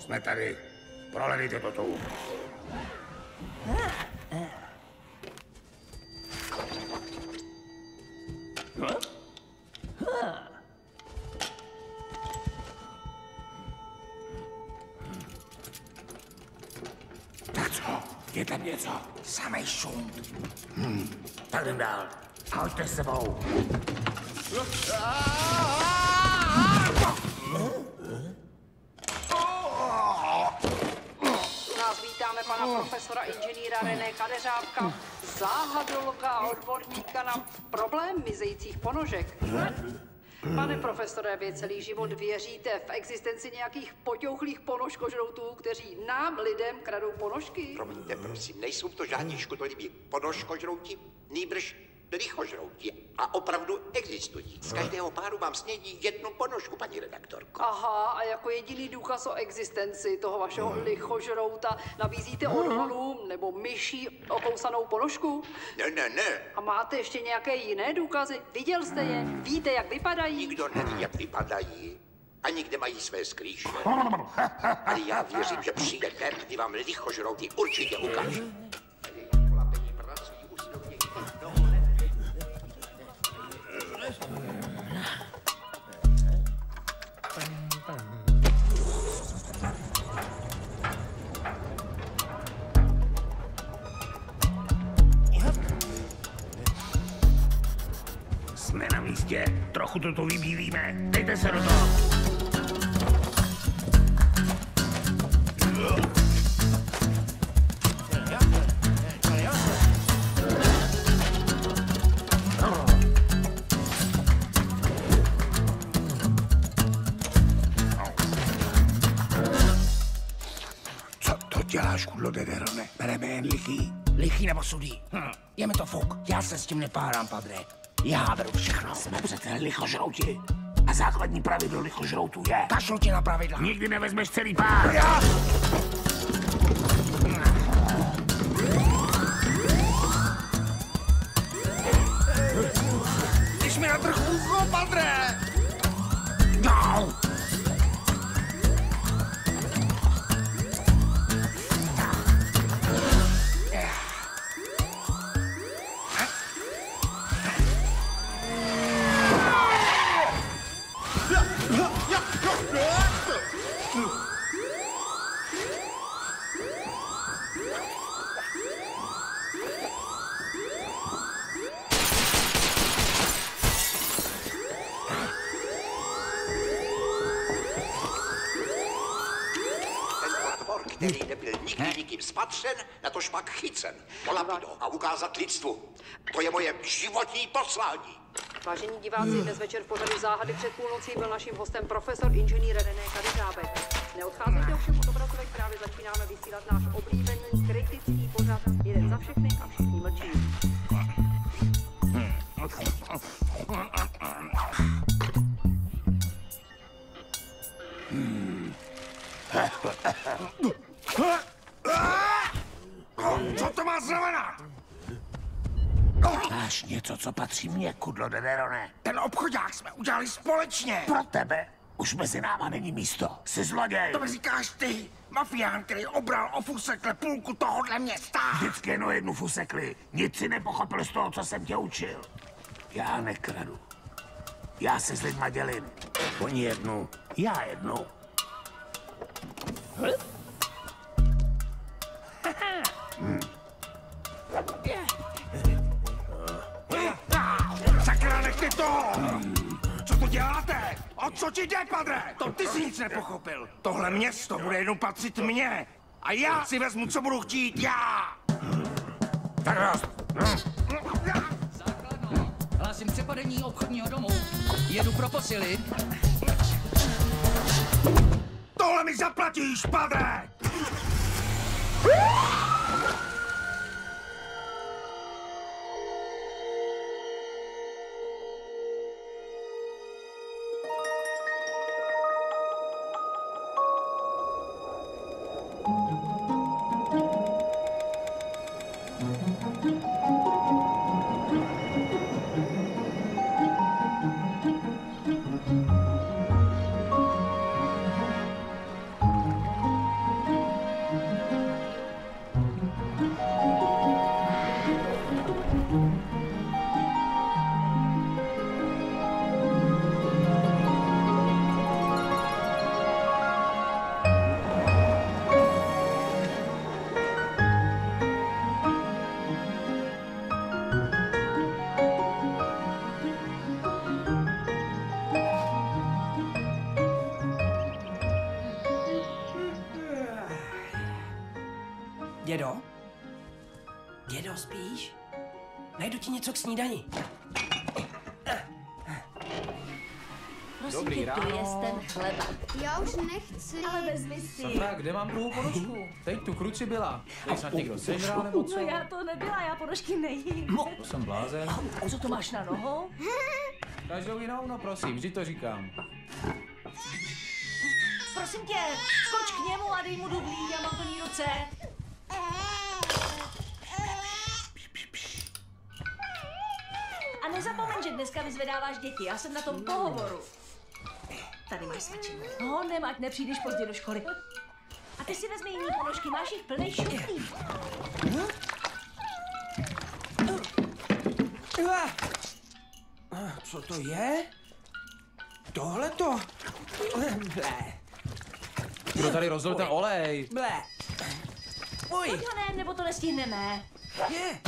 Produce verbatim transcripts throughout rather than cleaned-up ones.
Jsme tady. Proledejte to tu. Tak co? Je tam něco? Samej šum. Hmm. Tak jdem dál. A hoďte s sebou. Nás vítáme pana profesora inženýra René Kadeřávka, záhadologa a odborníka na problém mizejících ponožek. Pane profesore, vy celý život věříte v existenci nějakých poťouchlých ponožkožroutů, kteří nám, lidem, kradou ponožky? Promiňte, prosím, nejsou to žádní škodolibí ponožkožrouti, nýbrž lichožrouti. A opravdu existují. Z každého páru vám snědí jednu ponožku, paní redaktorko. Aha, a jako jediný důkaz o existenci toho vašeho lichožrouta nabízíte orlům nebo myší okousanou ponožku? Ne, ne, ne. A máte ještě nějaké jiné důkazy? Viděl jste je? Víte, jak vypadají? Nikdo neví, jak vypadají. Ani kde mají své skrýše. Ale já věřím, že přijde den, kdy vám lichožrouti určitě ukážu. Jsme na místě, trochu to tu vybílíme. Dejte se do toho. Co to děláš, kudlo Dederone? Bereme jen lichý. Lichý nebo sudý? Hm. Je mi to fuk. Já se s tím nepárám, padre. Já beru všechno. Jsme přece lichožrouti. A základní pravidlo lichožroutů je... Kašlu ti na pravidla. Nikdy nevezmeš celý pár. Já! Když mi natrh ucho, padre! No. Který nebyl nikdy nikým spatřen, natož pak chycen, polapido a ukázat lidstvu. To je moje životní poslání. Vážení diváci, dnes večer v pořadu Záhady před půlnocí byl naším hostem profesor inženýr René Kadeřávek. Neodcházejte ovšem od obrazovek, právě začínáme vysílat náš oblíbený kritický pořad Jeden za všechny a všichni mlčí. Co to má znamenat? Máš něco, co patří mně, kudlo Dederone. Ten obchodák jsme udělali společně. Pro tebe už mezi náma není místo. Jsi zloděj. To mi říkáš ty, mafián, který obral o fusekle půlku tohohle města. Vždycky jen o jednu fusekli. Nic si nepochopil z toho, co jsem tě učil. Já nekradu. Já se s lidma dělím. Oni jednu, já jednu. Hmm. Sakra, nechte to! Co to děláte? O co ti jde, padre? To ty jsi nic nepochopil. Tohle město bude jenom patřit mně. A já si vezmu, co budu chtít, já! Tak dost. Základno, hlásím přepadení obchodního domu. Jedu pro posily. Tohle mi zaplatíš, padre! Dědo? Dědo, spíš? Najdu ti něco k snídani. Prosím Dobrý tě, ráno. dojes ten chleba. Já už nechci. Ale vezmi si. Sakra, kde mám druhou ponožku? Teď tu kruci byla. Teď snad někdo sežral nebo co? No já to nebyla, já ponožky nejím. To jsem blázen. A co to máš na nohou? Každou jinou, no prosím, vždy to říkám. Prosím tě, skoč k němu a dej mu dublí, já mám plný ruce. A nezapomeň, že dneska vyzvedáváš děti, já jsem na tom pohovoru. Tady máš svačinu. No, nem, ať nepřijdeš pozdě do školy. A ty si vezmi jiný ponožky, máš jich plnej šuplík. Co to je? Tohle to? Ble. Kdo tady rozlil ten olej? Ble. Uj. Pojď ho ne, nebo to nestihneme. Je.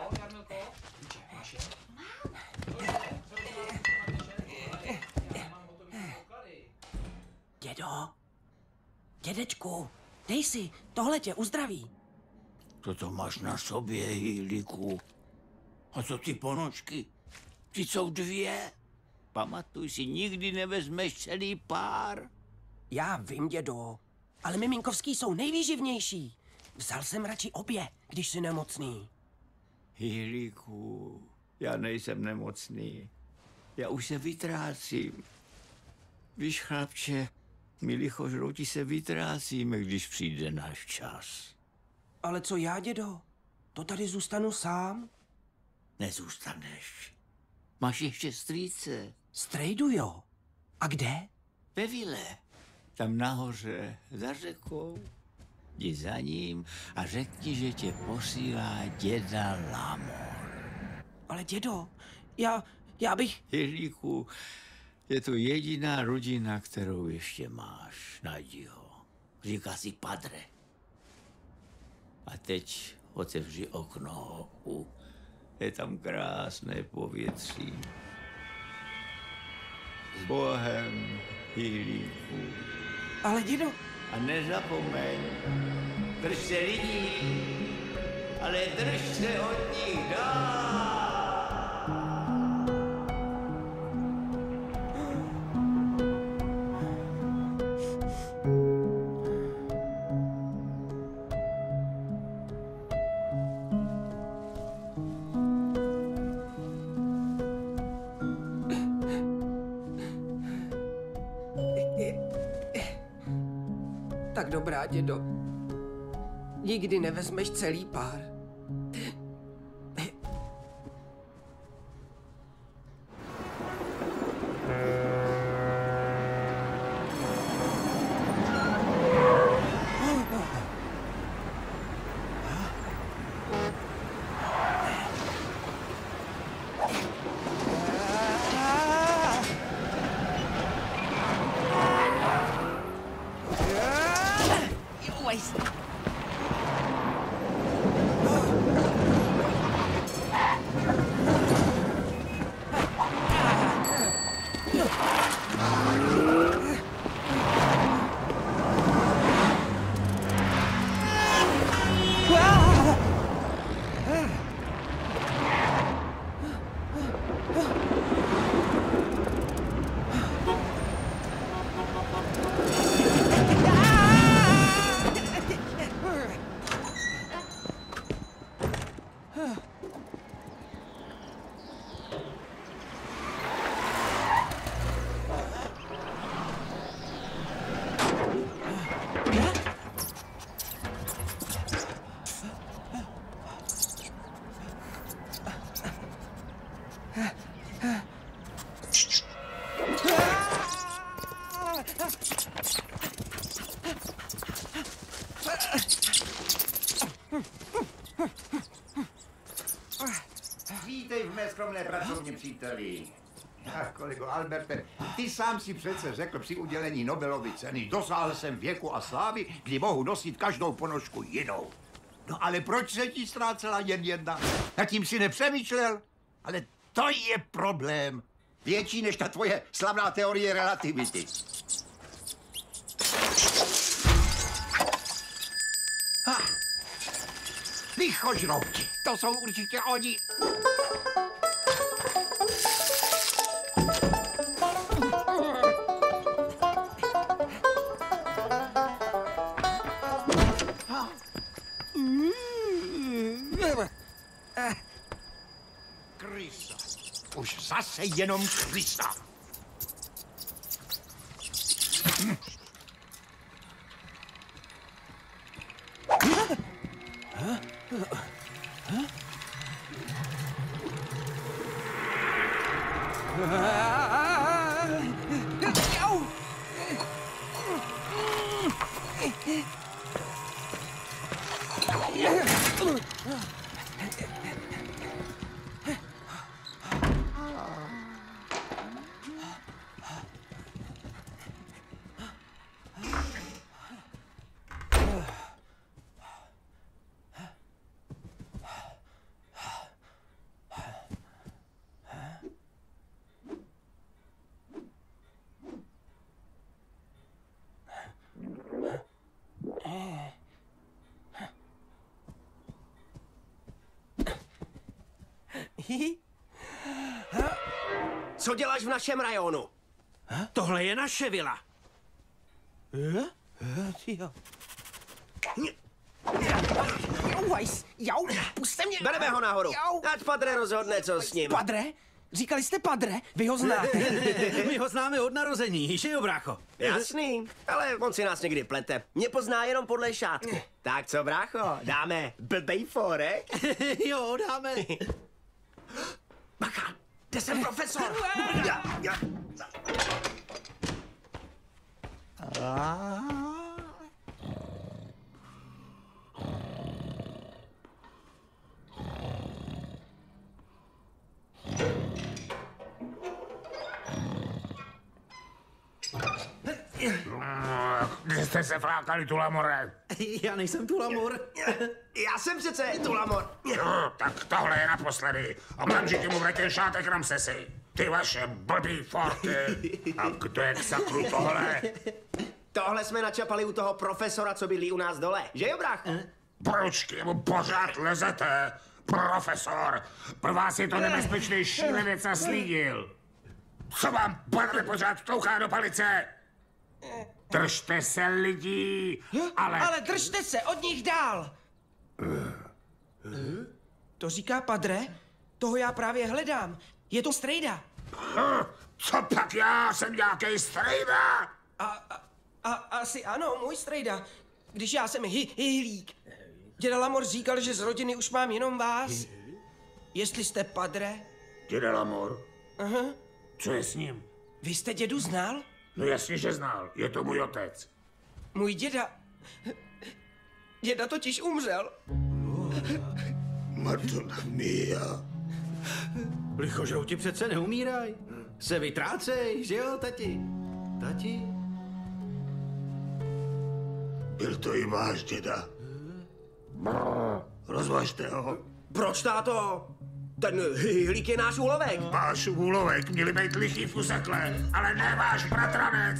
Dědo. Dědečku, dej si, tohle tě uzdraví. Co to máš na sobě, Hýlíku? A co ty ponožky? Ty jsou dvě. Pamatuj si, nikdy nevezmeš celý pár. Já vím, dědo, ale miminkovský jsou nejvýživnější. Vzal jsem radši obě, když jsi nemocný. Hýlíku, já nejsem nemocný. Já už se vytrácím. Víš, chlapče, my lichožrouti se vytrácíme, když přijde náš čas. Ale co já, dědo? To tady zůstanu sám? Nezůstaneš. Máš ještě strýce. Strejdu, jo. A kde? Ve vile. Tam nahoře, za řekou. Jdi za ním a řekni, že tě posílá děda Lamor. Ale dědo, já, já bych... Ježíku, je to jediná rodina, kterou ještě máš. Najdi ho. Říká si Padre. A teď otevři okno. Je tam krásné povětří. S Bohem, Hýlíku. Ale dědo... A nezapomeň, drž se lidí, ale drž se od nich dál. Tak dobrá, dědo. Nikdy nevezmeš celý pár. Vítej v mé skromné pracovně, příteli. Ach, kolego Alberte, ty sám si přece řekl při udělení Nobelovy ceny, dosáhl jsem věku a slávy, kdy mohu nosit každou ponožku jinou. No ale proč se ti ztrácela jen jedna? Nad tím si nepřemýšlel? Ale to je problém. Větší než ta tvoje slavná teorie relativity. Ha. Lichožrouti, to jsou určitě oni. Krysa. Už zase jenom krysa. Co děláš v našem rajonu? Tohle je naše vila. Jau, Weiss, jau, puste mě. Bereme ho nahoru. Jau. Ať Padre rozhodne, co s ním. Padre? Říkali jste Padre? Vy ho znáte. My ho známe od narození, že jo, brácho? Jasný, ale on si nás někdy plete. Mě pozná jenom podle šátku. Tak co, brácho, dáme blbej forek? Jo, dáme. Bacha, kde jsem profesor? Ja, ja. Kde jste se flákali, Tulamore? Já nejsem Tulamor. Já jsem přece Tulamor. No, tak tohle je naposledy. Okamžitě mu vrtěl šátek, Ramsesi. Ty vaše blbý forky. A kdo je k sakru tohle? Tohle jsme načapali u toho profesora, co bydlí u nás dole. Že jo, brácho? Proč k němu pořád lezete? Profesor, pro vás je to nebezpečný šílenec a slídil. Co vám, Padre, pořád tlouchá do palice? Držte se lidí, ale... Ale držte se od nich dál. To říká Padre? Toho já právě hledám. Je to strejda. Co pak já jsem nějaký strejda? A, a, a asi ano, můj strejda. Když já jsem hy, hyhlík. Děda Lamor říkal, že z rodiny už mám jenom vás. Jestli jste Padre? Děda Lamor? Aha. Co je s ním? Vy jste dědu znal? No jasně, že znal. Je to můj otec. Můj děda... Děda totiž umřel. Madonna mia. Lichožrouti přece neumíraj. Se vytrácej, že jo, tati? Tati? Byl to i váš děda. Brr, rozvažte ho. Proč, táto? Ten hyhlík je náš úlovek. Váš úlovek měli být lichý v usekle, ale ne váš bratranec.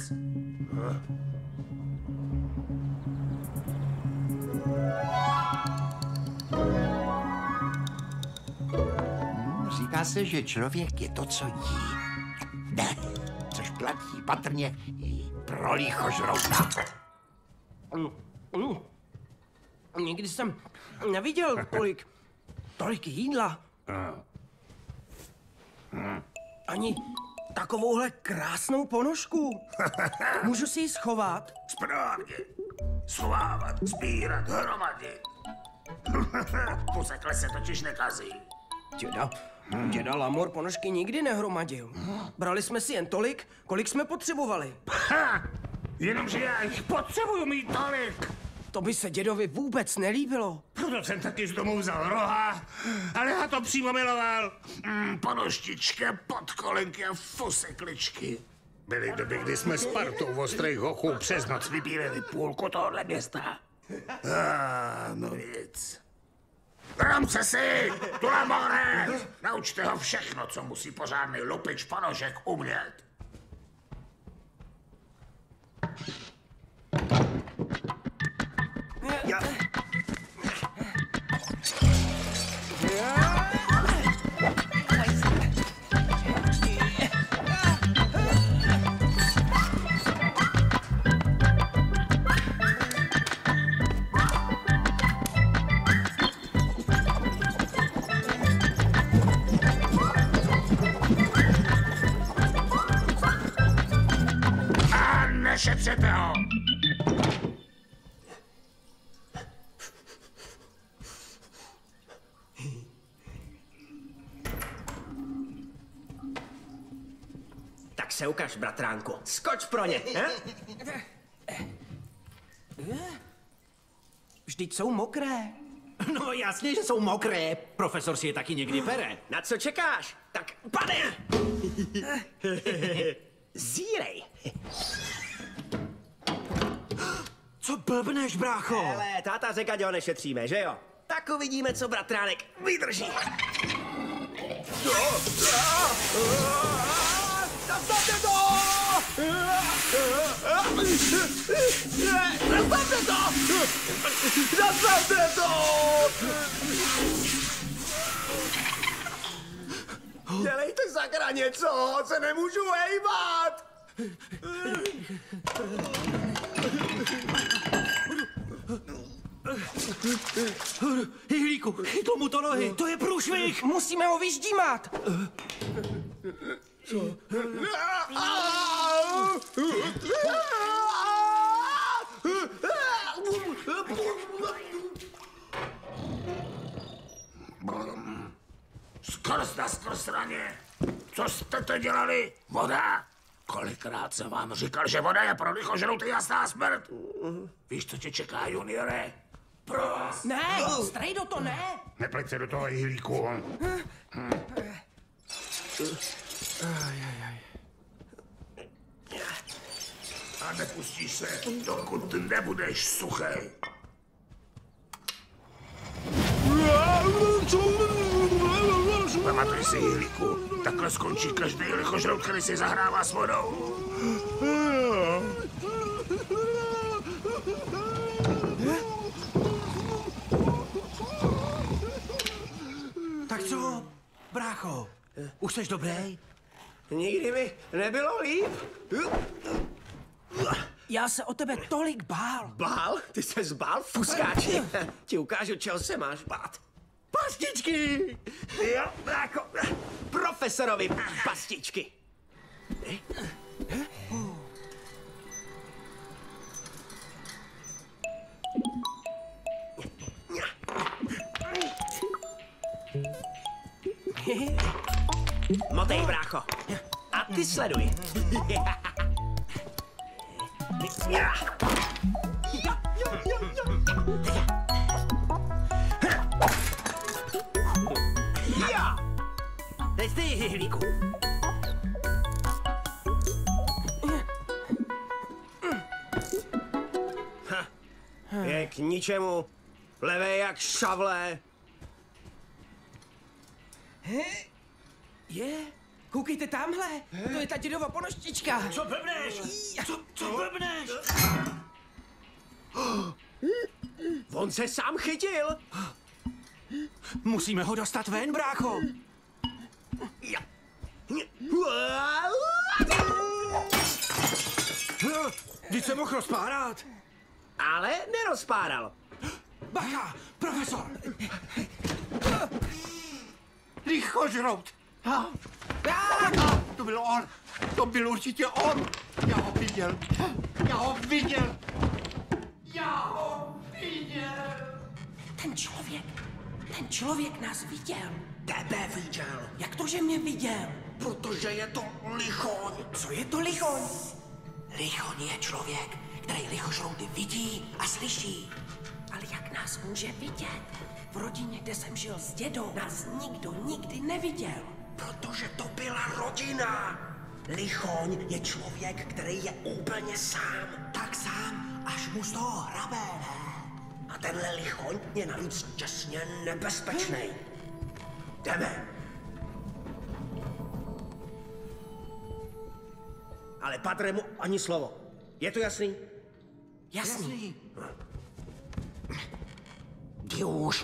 Říká se, že člověk je to, co jí. Ne, což platí patrně i pro lichožrouta. Mm, mm. Nikdy jsem neviděl tolik, tolik jídla. Ani takovouhle krásnou ponožku. Můžu si ji schovat? Správně. Schovávat, sbírat, hromadit. Posekle se totiž nekazí. Děda, děda Lamor ponožky nikdy nehromadil. Brali jsme si jen tolik, kolik jsme potřebovali. Ha! Jenomže já jich potřebuju mít tolik. To by se dědovi vůbec nelíbilo. Proto jsem taky z domu vzal roha, ale já to přímo miloval. Mm, ponoštičky, podkolenky a fusekličky. Byly doby, kdy jsme s partou ostrých hochů přes noc vybírali půlku tohohle města. Ah, no nic. Ramsesi, Tulamore, naučte ho všechno, co musí pořádný lupič ponožek umět. Ja. Ošetřete ho! Tak se ukaž, bratránku. Skoč pro ně, he? Vždyť jsou mokré. No jasně, že jsou mokré. Profesor si je taky někdy pere. Na co čekáš? Tak pane! Zírej. Co blbneš, brácho? Hele, táta řekl, že ho nešetříme, že jo? Tak uvidíme, co bratránek vydrží. Zastavte to! Zastavte to! Zastavte to! Dělejte sakra něco, se nemůžu hejbat! Hyhlíku, chytlo mu to nohy, to je průšvih! Musíme ho vyždímat. Co? Skrz na skrz raně. Co jste to dělali? Voda? Kolikrát jsem vám říkal, že voda je pro lichožrouty jasná smrt? Víš, co tě čeká, juniore? Pro vás. Ne, strejdo, to ne. Nepleť se do toho, Hyhlíku. Hm. A nepustíš se, dokud nebudeš suchej. Pamatuj si, Hyhlíku, takhle skončí každý lichožrout, který si zahrává s vodou. Tak co, brácho? Už jsi dobrý? Nikdy mi nebylo líp. Já se o tebe tolik bál. Bál? Ty se zbál, fuskáči? Ti ukážu, čeho se máš bát. Pastičky! Jo, brácho, profesorovi pastičky. Motej, brácho. A ty sleduj. Teď ty, Hyhlíku. Je k ničemu. Levej jak šavle. Je, koukejte tamhle. To je ta dědova ponožtička. Co blbneš? Co, co blbneš? On se sám chytil. Musíme ho dostat ven, brácho. Vždyť se mohl rozpárat. Ale nerozpáral. Bacha, profesor. Lichožrout. Ha? Ha? To byl on. To byl určitě on. Já ho viděl. Já ho viděl. Já ho viděl. Ten člověk, ten člověk nás viděl. Tebe viděl. Jak to, že mě viděl? Protože je to lichoň. Co je to lichoň? Lichoň je člověk, který lichožrouty vidí a slyší. Ale jak nás může vidět? V rodině, kde jsem žil s dědou, nás nikdo nikdy neviděl. Protože to byla rodina. Lichoň je člověk, který je úplně sám. Tak sám, až mu z toho hrabe, ne? A tenhle lichoň je navíc těsně nebezpečný. Jdeme. Ale Padre mu ani slovo. Je to jasný? Jasný. Jdi už.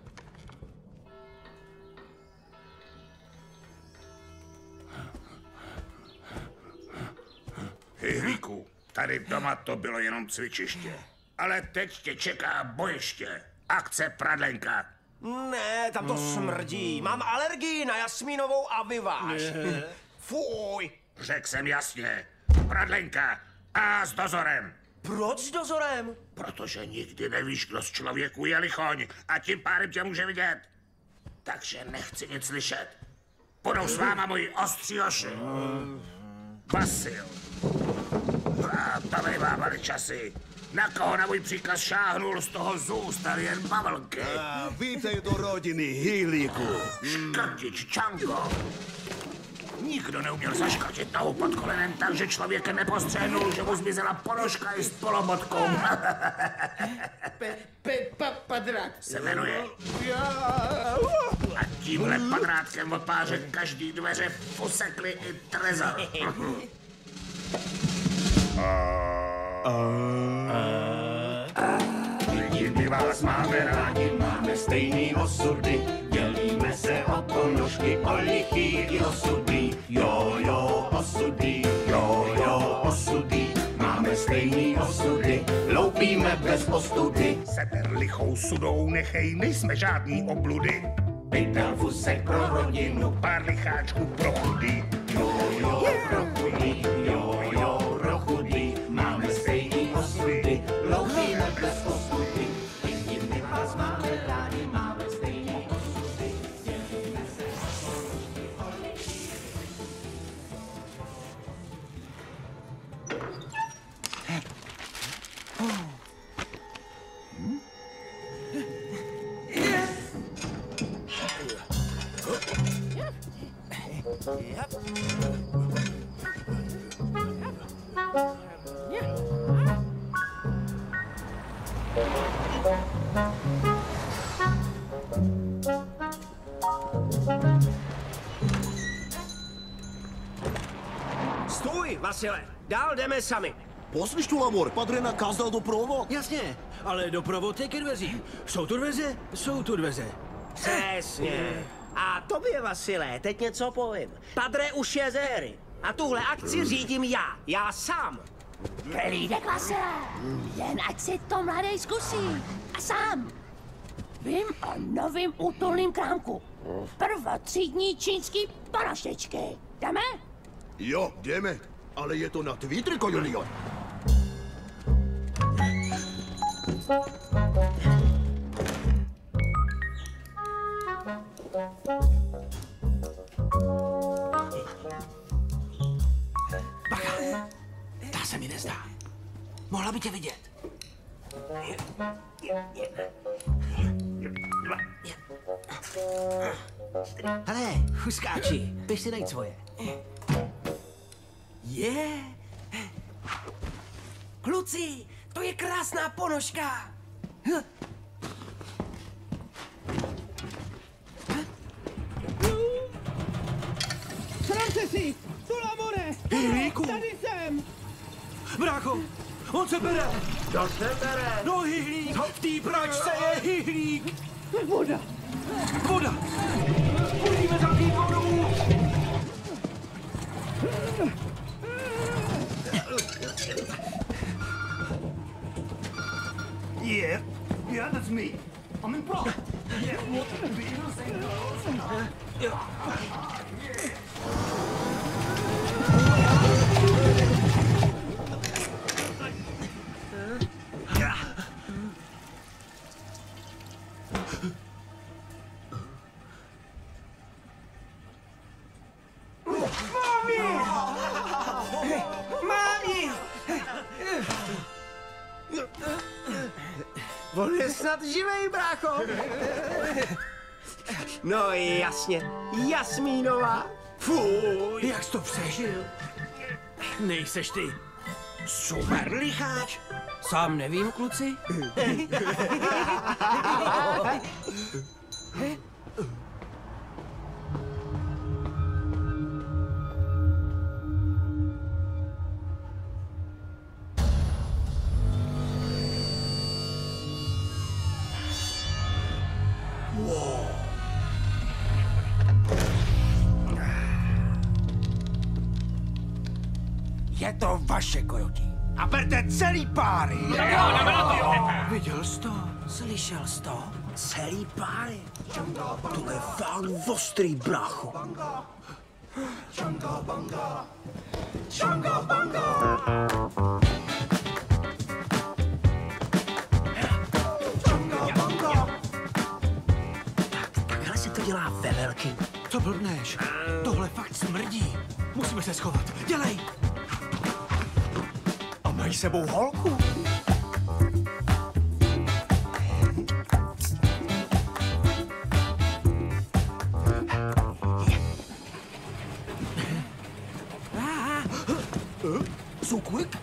Hyhlíku, tady doma to bylo jenom cvičiště. Ale teď tě čeká bojiště. Akce Pradlenka. Ne, tam to smrdí. Mám alergii na jasmínovou aviváž. Fuj. Řekl jsem jasně. Pradlenka. A s dozorem. Proč s dozorem? Protože nikdy nevíš, kdo z člověku je lichoň a tím pádem tě může vidět. Takže nechci nic slyšet. Půjdou s váma moji ostříhoši. Vasil. A to vyvávaly časy. Na koho na můj příkaz šáhnul, z toho zůstaly jen bavlky. A vítej do rodiny, Hýlíku. Škrtič Čango. Nikdo neuměl zaškrtit nohu pod kolenem tak, že člověk nepostřehnul, že mu zmizela ponožka i s polobotkou. Pepa Padrák se jmenuje. A tímhle padrátkem odpáře každý dveře fusekli i trezor. My vás máme rádi, máme stejný osudy, dělíme se o ponožky, o lichý i osudy. Jo, jo, osudy, jo, jo, osudy, máme stejný osudy, loupíme bez ostudy. Seber lichou sudou nechej, nejsme žádní obludy. Pytel fusek pro rodinu, pár licháčků pro chudy. Jo, jo, pro chudy, jo, jo, pro chudy, máme stejný osudy, loupíme bez ostudy. My vás máme rádi, máme stejný osudy, dělíme se osudy, o lichý. Stůj, Vasile, dál jdeme sami. Poslyš tu, Lamor, padre nakázal doprovod. Jasně, ale doprovod je ke dveřím. Jsou tu dveře? Jsou tu dveře. Přesně. A tobě, Vasile, teď něco povím. Padre už je ze hry. A tuhle akci řídím já. Já sám. Klídek, Vasile. Jen ať si to mladej zkusí. A sám. Vím o novým útulným krámku. Prvotřídní čínský ponožečky. Jdeme? Jo, jdeme. Ale je to na tvý triko, Junior. Bacha, ta se mi nezdá. Mohla by tě vidět. Hele, chuskáči, běž si najít svoje. Je. Kluci, to je krásná ponožka. Sramte si! Tu, Lamore! Hýlíku! Tady jsem! Brácho, on se bere! Kdo se bere? No, Hýlík, v té pračce je Hýlík! Voda! Voda! Musíme zapít vodu! Yeah, yeah, that's me. I'm in pro. Yeah, what the Beatles ain't those? Mámi! On je snad živej, brácho. No jasně, Jasmínová. Fuj. Jak jsi to přežil? Nejseš ty. Super licháč. Sám nevím, kluci. Je to vaše, kojoti. A berte celý páry. Viděl jsi to? Slyšel jsi to? Celý páry. To je fakt ostrý, brácho. Chunga bunga, chunga bunga. Co blbneš? Tohle fakt smrdí. Musíme se schovat. Dělej! A mají sebou holku? So quick?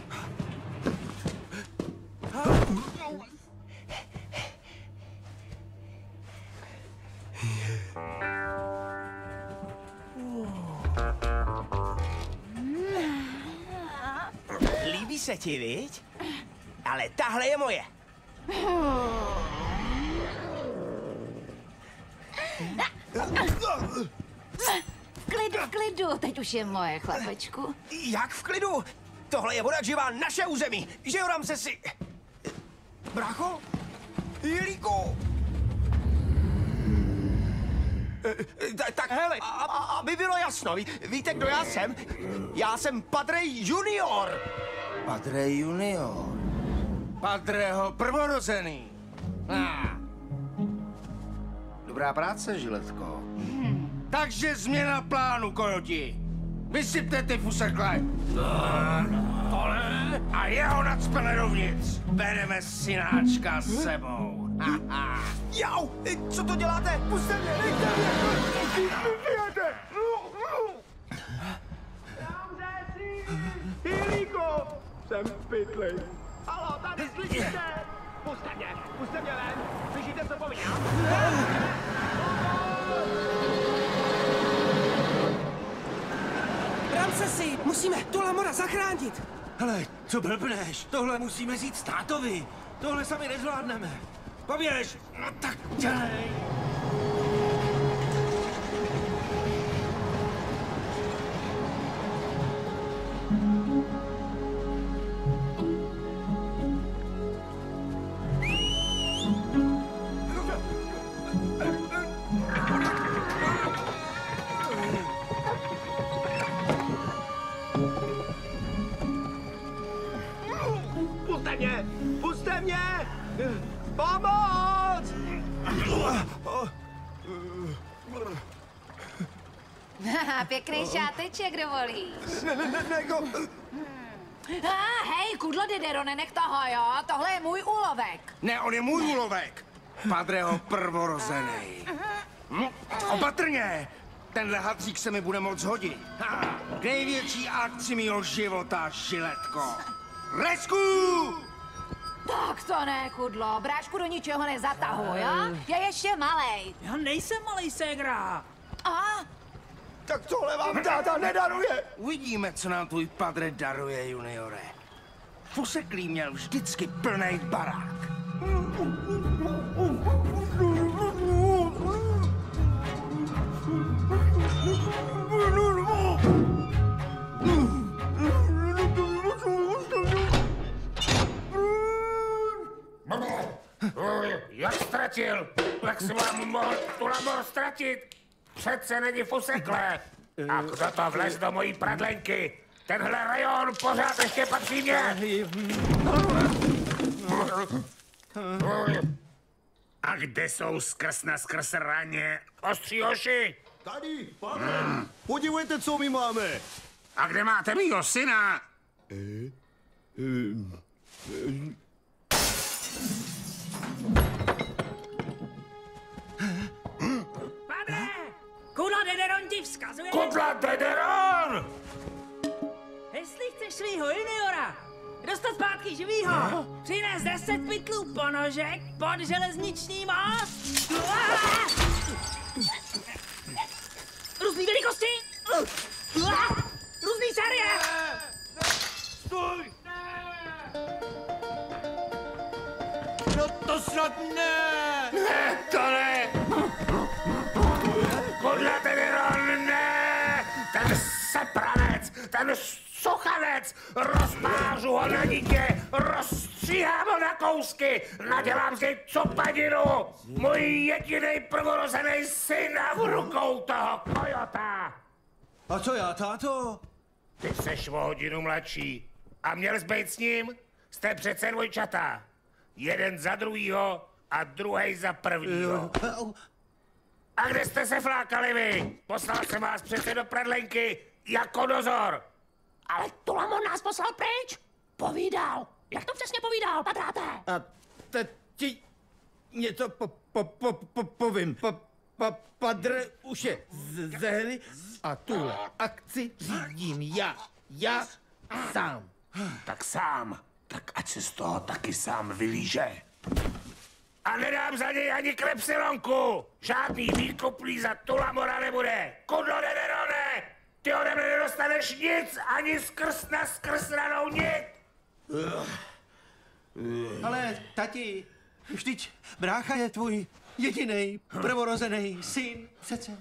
Líbí se ti, viď? Ale tahle je moje. V klidu, v klidu, teď už je moje, chlapečku. Jak v klidu? Tohle je voda živá naše území, že jo, Ramsesi? Brácho? Jilíku? Tak, tak hele, a, a, aby bylo jasno, ví, víte, kdo já jsem? Já jsem Padre Junior. Padre Junior. Padreho prvorozený. Ah. Dobrá práce, Žiletko. Hmm. Takže změna plánu, kojoti. Vysypte ty fusekle. Tohle a jeho nacpele dovnitř. Bereme synáčka s sebou. Jau, co to děláte? Pusťte mě, nechte mě. Hilíko! Jsem v pytli. Halo, tady slyšíte? Puste mě, puste mě ven. Slyšíte, co povídám? Ramsesi, musíme tu Lamora zachránit. Hele, co blbneš? Tohle musíme říct tátovi. Tohle sami nezvládneme. Poběž! No tak dělej! Puste mě! Puste mě! Pomoc! Pěkný šáteček, dovolíš. Ne, ne, ne, nego... Ah, hej, kudlo Didero, nenech toho, jo? Tohle je můj úlovek. Ne, on je můj úlovek. Padreho prvorozený. Hm? Opatrně! Tenhle hadřík se mi bude moc hodit. Ha, k největší akci mýho života, Žiletko. Resku! Tak to ne, kudlo. Brášku do ničeho nezatahuj, jo? Je ještě malej. Já nejsem malej, ségra. A? Tak tohle vám táta nedaruje. Uvidíme, co nám tvůj padre daruje, juniore. Fuseklý měl vždycky plnej barák. Jak ztratil? Jak se vám mohl tu Lamor ztratit? Přece není fusekle. A kdo to vlez do mojí pradlenky? Tenhle rajon pořád ještě patří mě. A kde jsou skrz na skrz raně ostří hoši? Tady, pane, hmm. Podívejte, co my máme. A kde máte mýho syna? E, e, e, Padre! Kudla Dederon ti vzkazuje... Kudla Dederon! Jestli chceš svýho juniora dostat zpátky živýho, no? Přines deset pytlů ponožek pod železniční most. Různý velikosti. Různý série. Stůj! No to snad ne! Ne, to ne! Kudla Dederon, ne! Ten sepranec, ten suchanec, rozmážu ho na dítě, rozstříhám ho na kousky, nadělám z něj copadinu, můj jedinej prvorozený syn a v rukou toho kojota. A co já, táto? Ty seš o hodinu mladší a měl jsi být s ním? Jste přece dvojčata. Jeden za druhýho a druhej za prvýho. A kde jste se flákali vy? Poslal jsem vás přece do pradlenky jako dozor. Ale Tulamon nás poslal pryč. Povídal. Jak to přesně povídal, Padráte? A teď ti něco po, po, po, po, povím. Pa, pa, padr už je z, ze hry a tuhle akci řídím já. Já sám. Tak sám. Tak ať se z toho taky sám vylíže. A nedám za něj ani klepsilonku. Žádný výkupný za Tulamora nebude. Kudlo Dederone! Ty ode mne nedostaneš nic, ani skrz na skrznanou nit. Ale tati, vždyť brácha je tvůj jediný prvorozený syn, přece.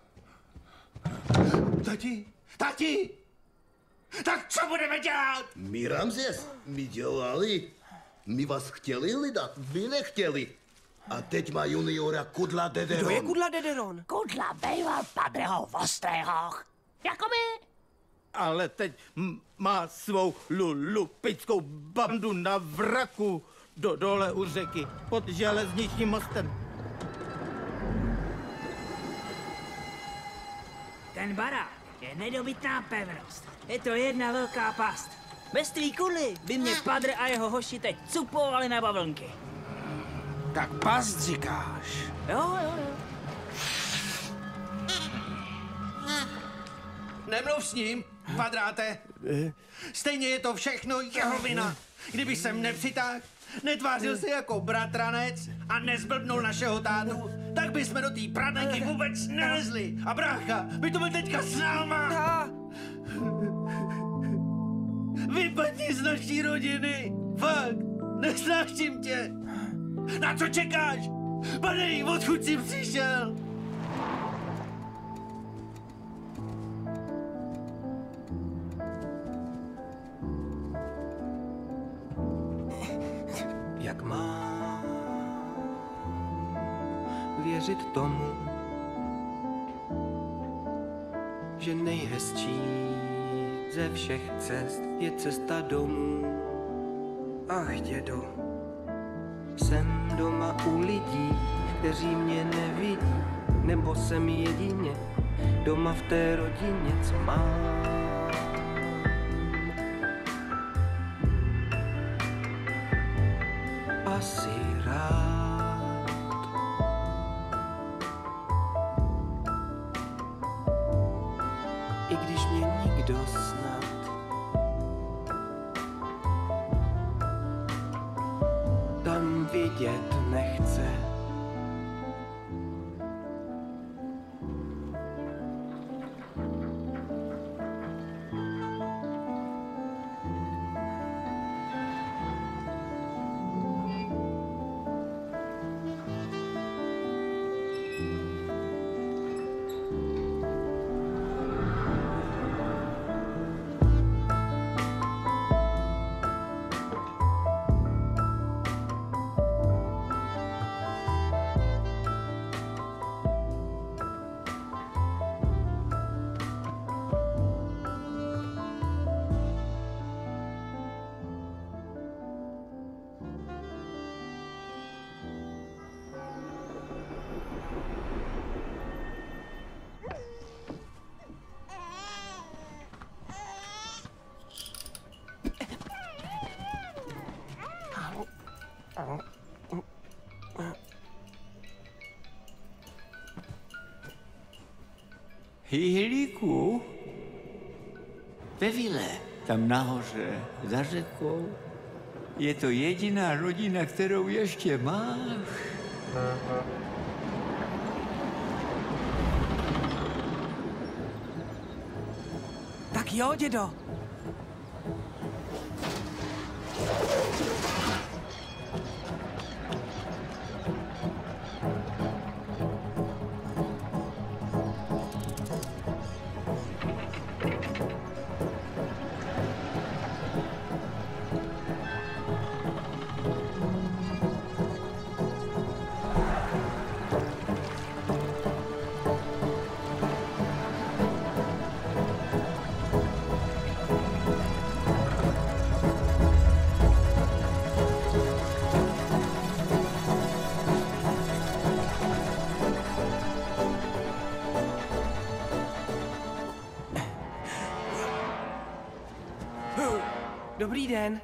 Tati, tati, tak co budeme dělat? My, Ramzes, my dělali. My vás chtěli lidat, vy nechtěli. A teď má juniora Kudla Dederon. Kdo je Kudla Dederon? Kudla bejval Padreho v Ostrejhoch. Jako my. Ale teď m- má svou lupickou bandu na vraku do dole u řeky pod železničním mostem. Ten barák je nedobytná pevnost. Je to jedna velká past. Bez tvý kudly by mě Padr a jeho hoši teď cupovali na bavlnky. Tak past říkáš. Jo, jo, jo. Nemluv s ním, Padráte. Stejně je to všechno jeho vina. Kdyby jsem nepřitáhl, netvářil se jako bratranec a nezblbnul našeho tátu, tak bychom do té pradlenky vůbec nelezli. A brácha by to byl teďka s náma. Vypadni z naší rodiny. Fakt, nesnáším tě. Na co čekáš? Padej, odkud jsi přišel? Jak má věřit tomu, že nejhezčí ze všech cest je cesta domů. Ach, dědo, jsem doma u lidí, kteří mě nevidí, nebo jsem jedině doma v té rodině, co mám. Asi rád. I když mě nikdo snad tam vidět nechce. Hýhlíku, ve vile, tam nahoře, za řekou, je to jediná rodina, kterou ještě máš. Tak jo, dědo. Dobrý den.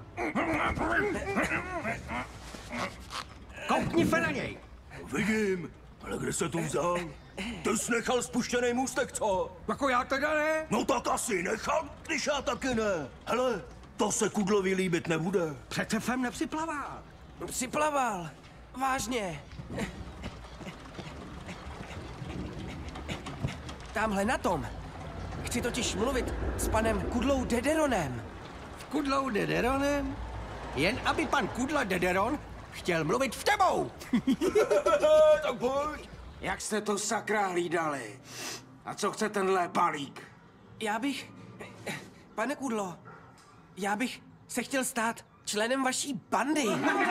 Koukni se na něj. Vidím, ale kde se tu vzal? Ty jsi nechal spuštěný můstek, co? Jako já teda ne? No tak asi nechal, když já taky ne. Hele, to se Kudlovi líbit nebude. Přece jsem nepřiplaval. Připlaval. Vážně. Tamhle na tom. Chci totiž mluvit s panem Kudlou Dederonem. S Kudlou Dederonem? Jen aby pan Kudla Dederon chtěl mluvit s tebou. Tak pojď. Jak jste to sakra hlídali? A co chce tenhle balík? Já bych... Pane Kudlo, já bych se chtěl stát členem vaší bandy.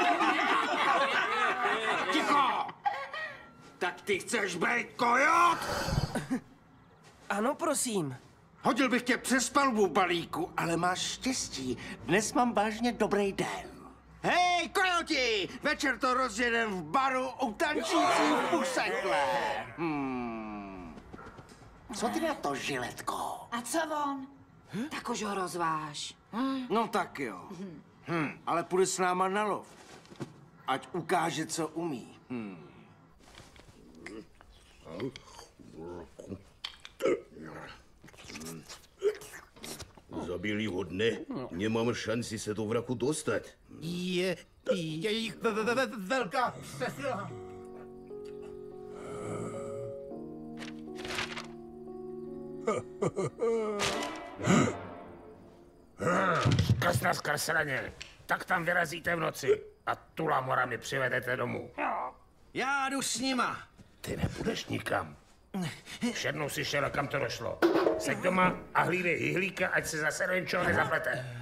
Ticho! Tak ty chceš být kojot? Ano, prosím. Hodil bych tě přes palbu balíku, ale máš štěstí. Dnes mám vážně dobrý den. Hej, kojoti! Večer to rozjedem v baru u tančící pusekle. Hmm. Co ty na to, Žiletko? A co on? Hm? Tak už ho rozváž. Hm? No tak jo. Hm. Ale půjde s náma na lov. Ať ukáže, co umí. Hm. Za bílýho dne nemám šanci se do vraku dostat. Je, je jich ve, ve, ve, velká přesila. Skrz na zkresleně. Tak tam vyrazíte v noci a Tulamora mi přivedete domů. Já jdu s nima. Ty nepůjdeš nikam. Už jednou si šel, kam to došlo. Seď doma a hlídej hyhlíka, ať se zase do ničeho nezaplete.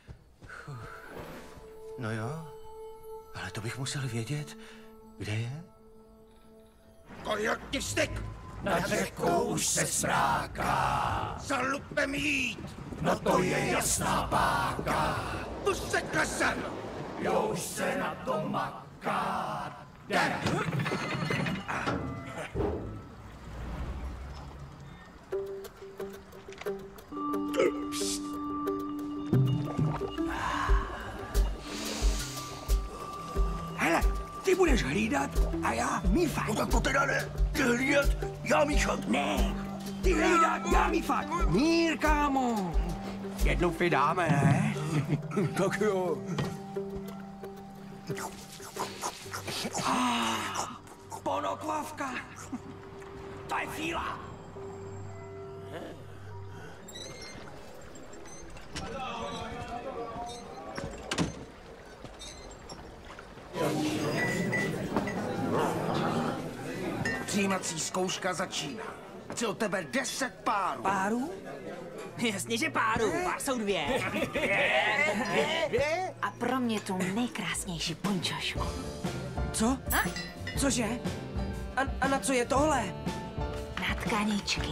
No jo, ale to bych musel vědět, kde je. Kojotní styk! Na řekou už se smráká. Za lupem jít! No to je jasná páka. Pusekle sem! Jo, už se na to maká. Jdeme. Hele, ty budeš hlídat a já mífat. No tak to teda ne. Ty hlídat, já míchat. Ne, ty hlídat, já mífat. Mír, kámo. Jednou fi dáme, ne? Tak jo. Ah, ponoklavka. To je fíla. Přijímací zkouška začíná. Chci od tebe deset párů. Párů? Jasně, že párů. Pár jsou dvě. A pro mě tu nejkrásnější punčošku. Co? A? Cože? A, a na co je tohle? Na tkaničky.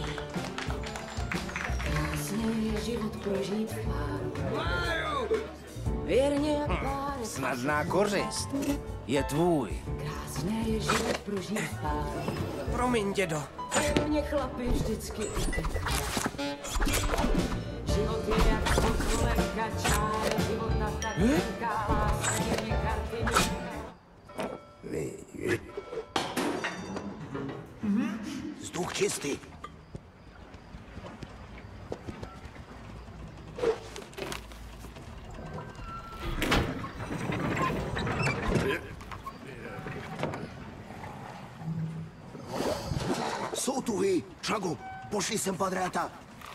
Krásně je život prožít v páru. Věrně jak pár. Snadná kořist. Je tvůj. Krásné je život prožít v páru. Promiň, dědo. Mě chlapi vždycky utekli. Život je jak kontrolka čár, život na takenka, láska je mě karty. Vzduch čistý. Jsou tuhy. Čago, pošli sem padréta.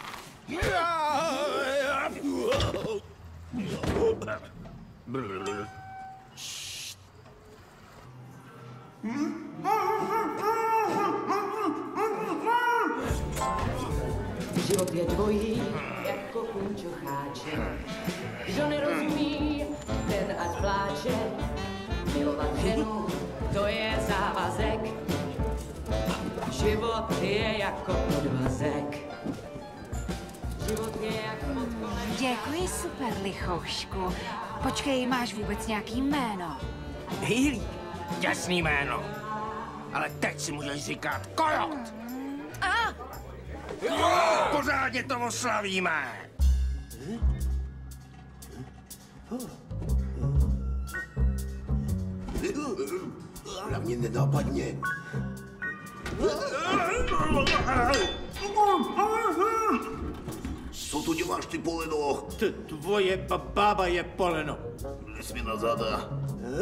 Život je dvojí, jako punčocháče. Kdo nerozumí, ten ať pláče. Milovat ženu, to je závazek. Život je jako podvazek. Život je jak podkolek. Děkuji, super lichoušku. Počkej, máš vůbec nějaký jméno? Hýlí. Jasný jméno. Ale teď si můžeš říkat kojot. A! Pořádně to oslavíme. Hlavně nenápadně. Co tu děláš, ty poleno? T tvoje ba bába je poleno. Vlez mi na záda.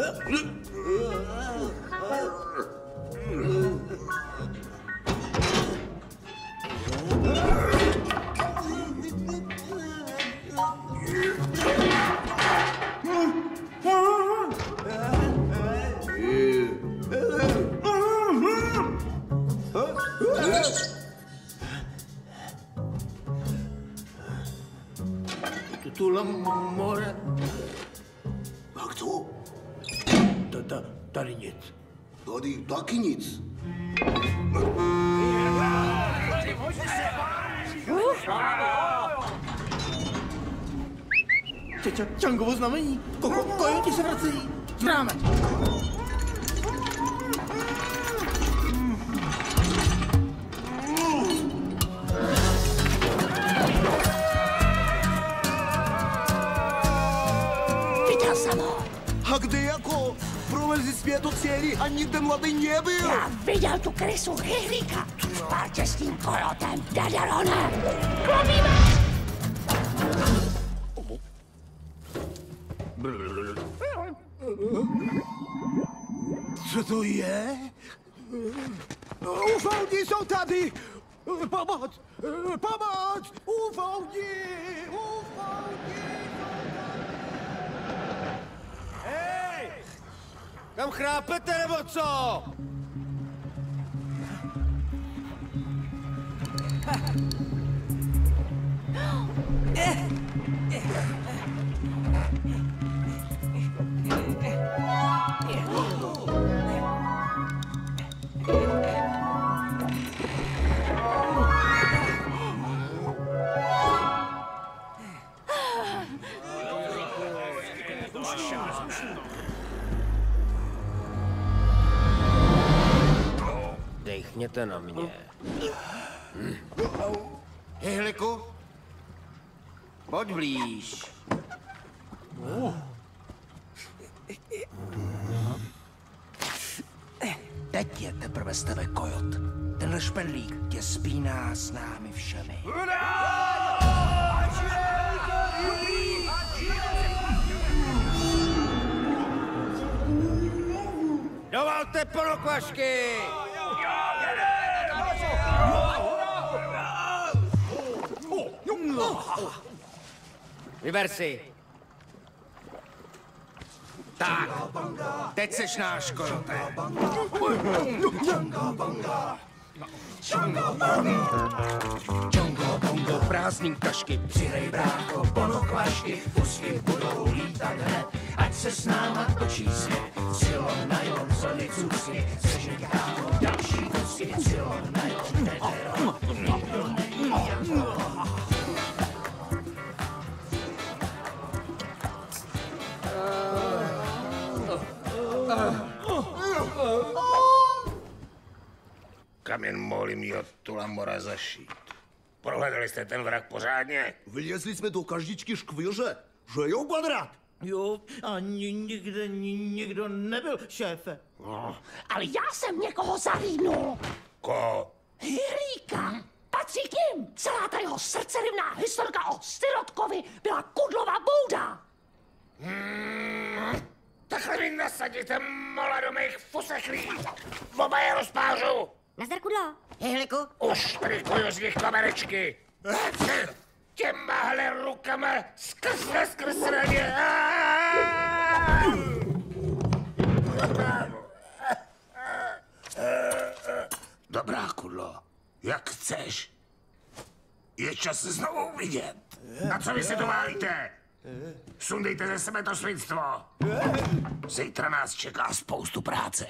Tula more. A co? Ta, tady nic. Tady taky nic. Čeča, Čangovo znamení. Koko, kojoti se vrací. Známe. Viděl jsem ho. A kde jako? Provezli jsme to celý a nikde mladý nebyl. Já viděl tu krysu Hyhlíka v partě s tím kojotem Dederonem. Klovíme! Co to je? Ufouti jsou tady! Pomoc! Pomoc! Ufouti! Ufouti! Hej! Kam chrápete, nebo co? Dejchněte na mě. Hyhliku, pojď blíž. Uh. Teď je teprve z tebe kojot. Tenhle špendlík tě spíná s námi všemi. Dovalte polokvašky! Vyber si. Tak, teď seš náš kojote. Džongo, bongo, prázdný tašky, přihrej brácho, polokvašky, pusky budou lítat hned, ať se s náma točí svět. Cylon, nylon, zlony, cusky, sežekáno, další kusky, cylon, nylon, hetero, nikdo není jako. Kam jen mohli mýho Tulamora zašít. Prohledali jste ten vrak pořádně? Vylezli jsme do každičky škvíře, že jo, Kvadrát? Jo, a ni nikde ni nikdo nebyl, šéfe. No. Ale já jsem někoho zahlídnul. Ko? Hyhlíka. Patří k nim. Celá ta jeho srdcerivná historka o Sirotkovi byla kudlová bouda. Hmm, takhle mi nasadíte mola do mých fuseklí. Oba je rozpářu. Nazdar, Kudlo. Hyhliku? Už trikuju z nich kamerečky. Těmahle rukama skrz skrz na ně. Dobrá, Kudlo, jak chceš. Je čas se znovu vidět. Na co vy si to válíte? Sundejte ze sebe to svinstvo. Zítra nás čeká spoustu práce.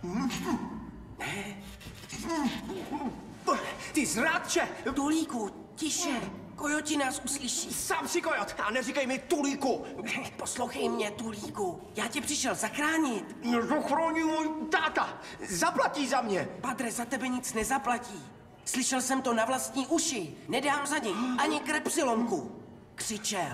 Ty zrádče! Tulíku, tiše. Kojoti nás uslyší. Sám si kojot a neříkej mi Tulíku. Poslouchej mě, Tulíku. Já tě přišel zachránit. No to chrání můj táta. Zaplatí za mě. Padre za tebe nic nezaplatí. Slyšel jsem to na vlastní uši. Nedám za něj ani krepsilonku. Křičel.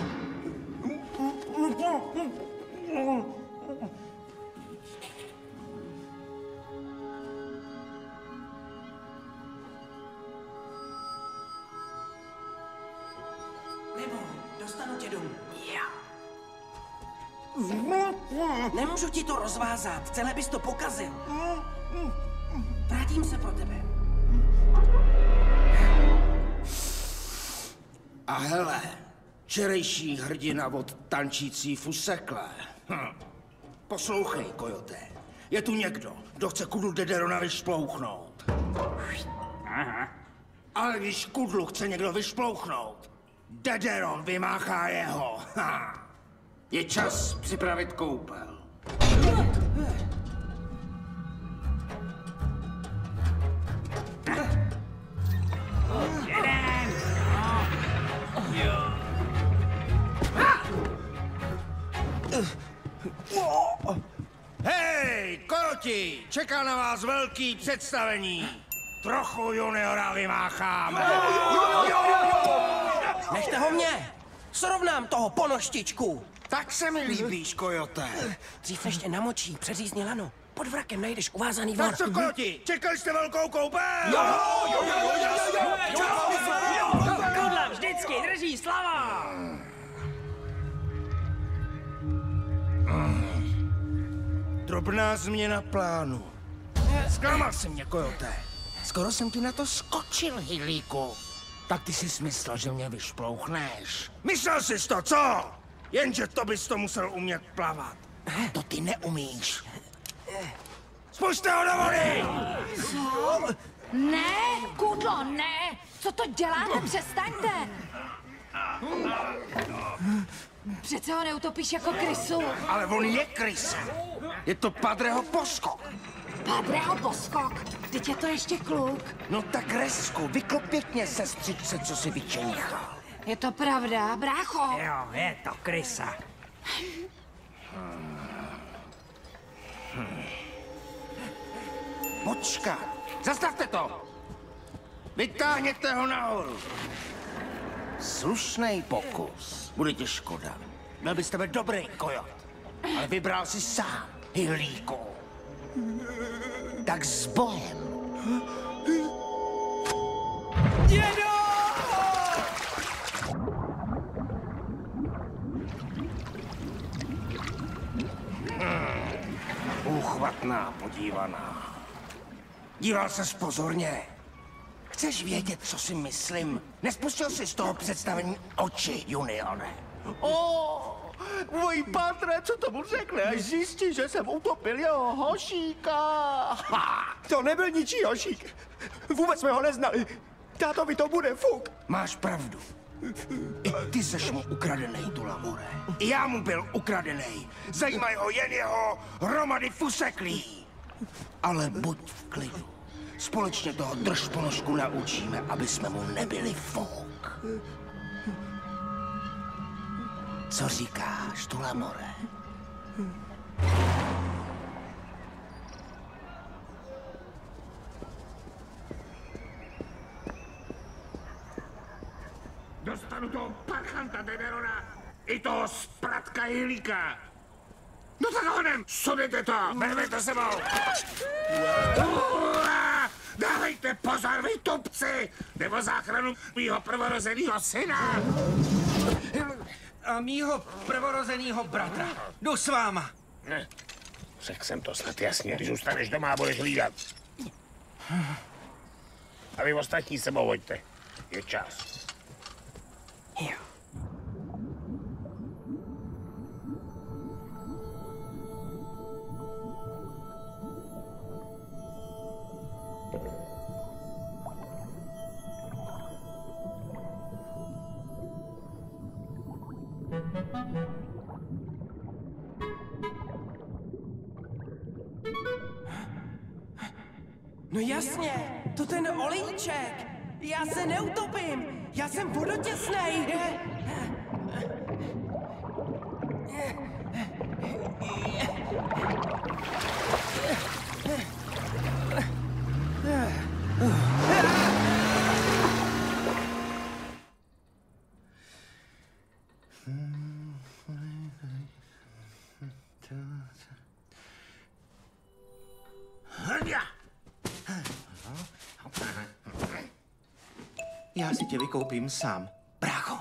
Nebo dostanu tě domů. Nemůžu ti to rozvázat, celé bys to pokazil. Vrátím se pro tebe. A hele, včerejší hrdina od tančící fusekle. Hm. Poslouchej, kojote. Je tu někdo, kdo chce kudlu Dederona vyšplouchnout. Aha. Ale když kudlu chce někdo vyšplouchnout, Dederon vymáchá jeho. Ha. Je čas připravit koupel. Jeden! Hej, kojoti, čeká na vás velký představení. Trochu juniora vymácháme. Nechte ho mě! Srovnám toho ponoštičku! Tak se mi líbíš, kojote. Dřív než tě namočí, přeřízni lano. Pod vrakem najdeš uvázaný vor. Tak co, kojoti, čekali jste velkou koupel? Jo, jo, jo, jo, jo, Kudla vždycky drží slava! Drobná změna plánu. Zklamal jsi mě, kojote. Skoro jsem ti na to skočil, Hylíku. Tak ty jsi myslel, že mě vyšplouchneš. Myslel jsi to, co? Jenže to bys to musel umět plavat. To ty neumíš. Spušte ho do vody! Co? Ne, Kudlo, ne! Co to děláte? Přestaňte! Přece ho neutopíš jako krysu. Ale on je krysa. Je to Padreho poskok. Padreho poskok? Vždyť je to ještě kluk. No tak Resku, vyklop pěkně sestřičce, co si vyčenichal. Je to pravda, brácho? Jo, je to krysa. Počkat, zastavte to! Vytáhněte ho nahoru. Slušnej pokus. Bude ti škoda. Byl bys tebe dobrý kojot. Ale vybral si sám, Hylíku. Tak s bojem. Dědo! Hmm. Úchvatná podívaná. Díval ses pozorně. Chceš vědět, co si myslím? Nespustil jsi z toho představení oči, juniore. O, můj patre, co tomu řekne, až zjistí, že jsem utopil jeho hošíka. Ha, to nebyl ničí hošík. Vůbec jsme ho neznali. Tátovi to bude fuk. Máš pravdu. I ty seš mu ukradenej, Tulamore. I já mu byl ukradenej. Zajímají ho jen jeho hromady fuseklí. Ale buď v klidu. Společně toho držponožku naučíme, aby jsme mu nebyli fouk. Co říkáš, Tulamore? Dostanu toho parchanta Dederona i toho spratka Hylíka. No tak honem, sudete to, berme to sebou. Uá, dávejte pozor, vy tupci, nebo záchranu mýho prvorozenýho syna. A mýho prvorozenýho bratra. Jdu s váma. Ne, řekl jsem to snad jasně, když zůstaneš doma a budeš hlídat. A vy ostatní sebou hoďte, je čas. Jo. No jasně, to ten olejníček. Já se neutopím, já jsem vodotěsnej. Já si tě vykoupím sám, brácho.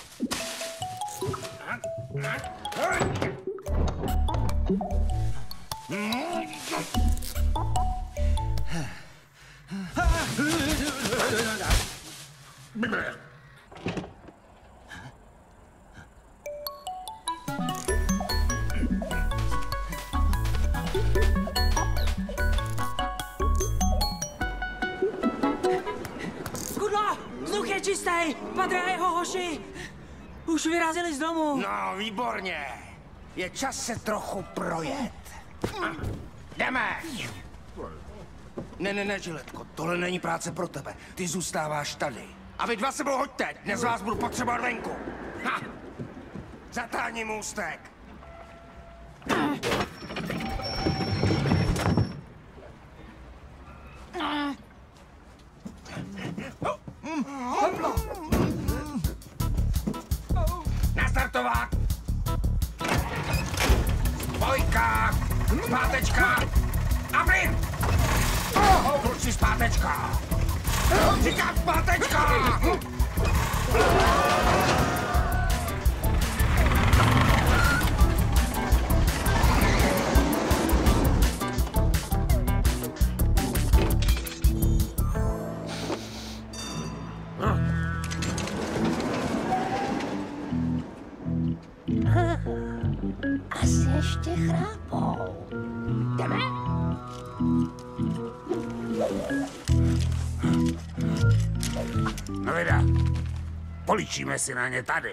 Kudlo, vzduch je čistý, Padre a jeho hoši. Už vyrazili z domu. No, výborně. Je čas se trochu projet. Jdeme! Ne, ne, ne, Žiletko, tohle není práce pro tebe. Ty zůstáváš tady. A vy dva se budou hoďte, dnes vás budu potřebovat venku. Ha! Zatáhni můstek. Nastartovat! Spojka! Zpátečka! A plyn! Kluci, zpátečka! Říkám zpátečka! Asi ještě chrápou. Jdeme? No vida, políčíme si na ně tady.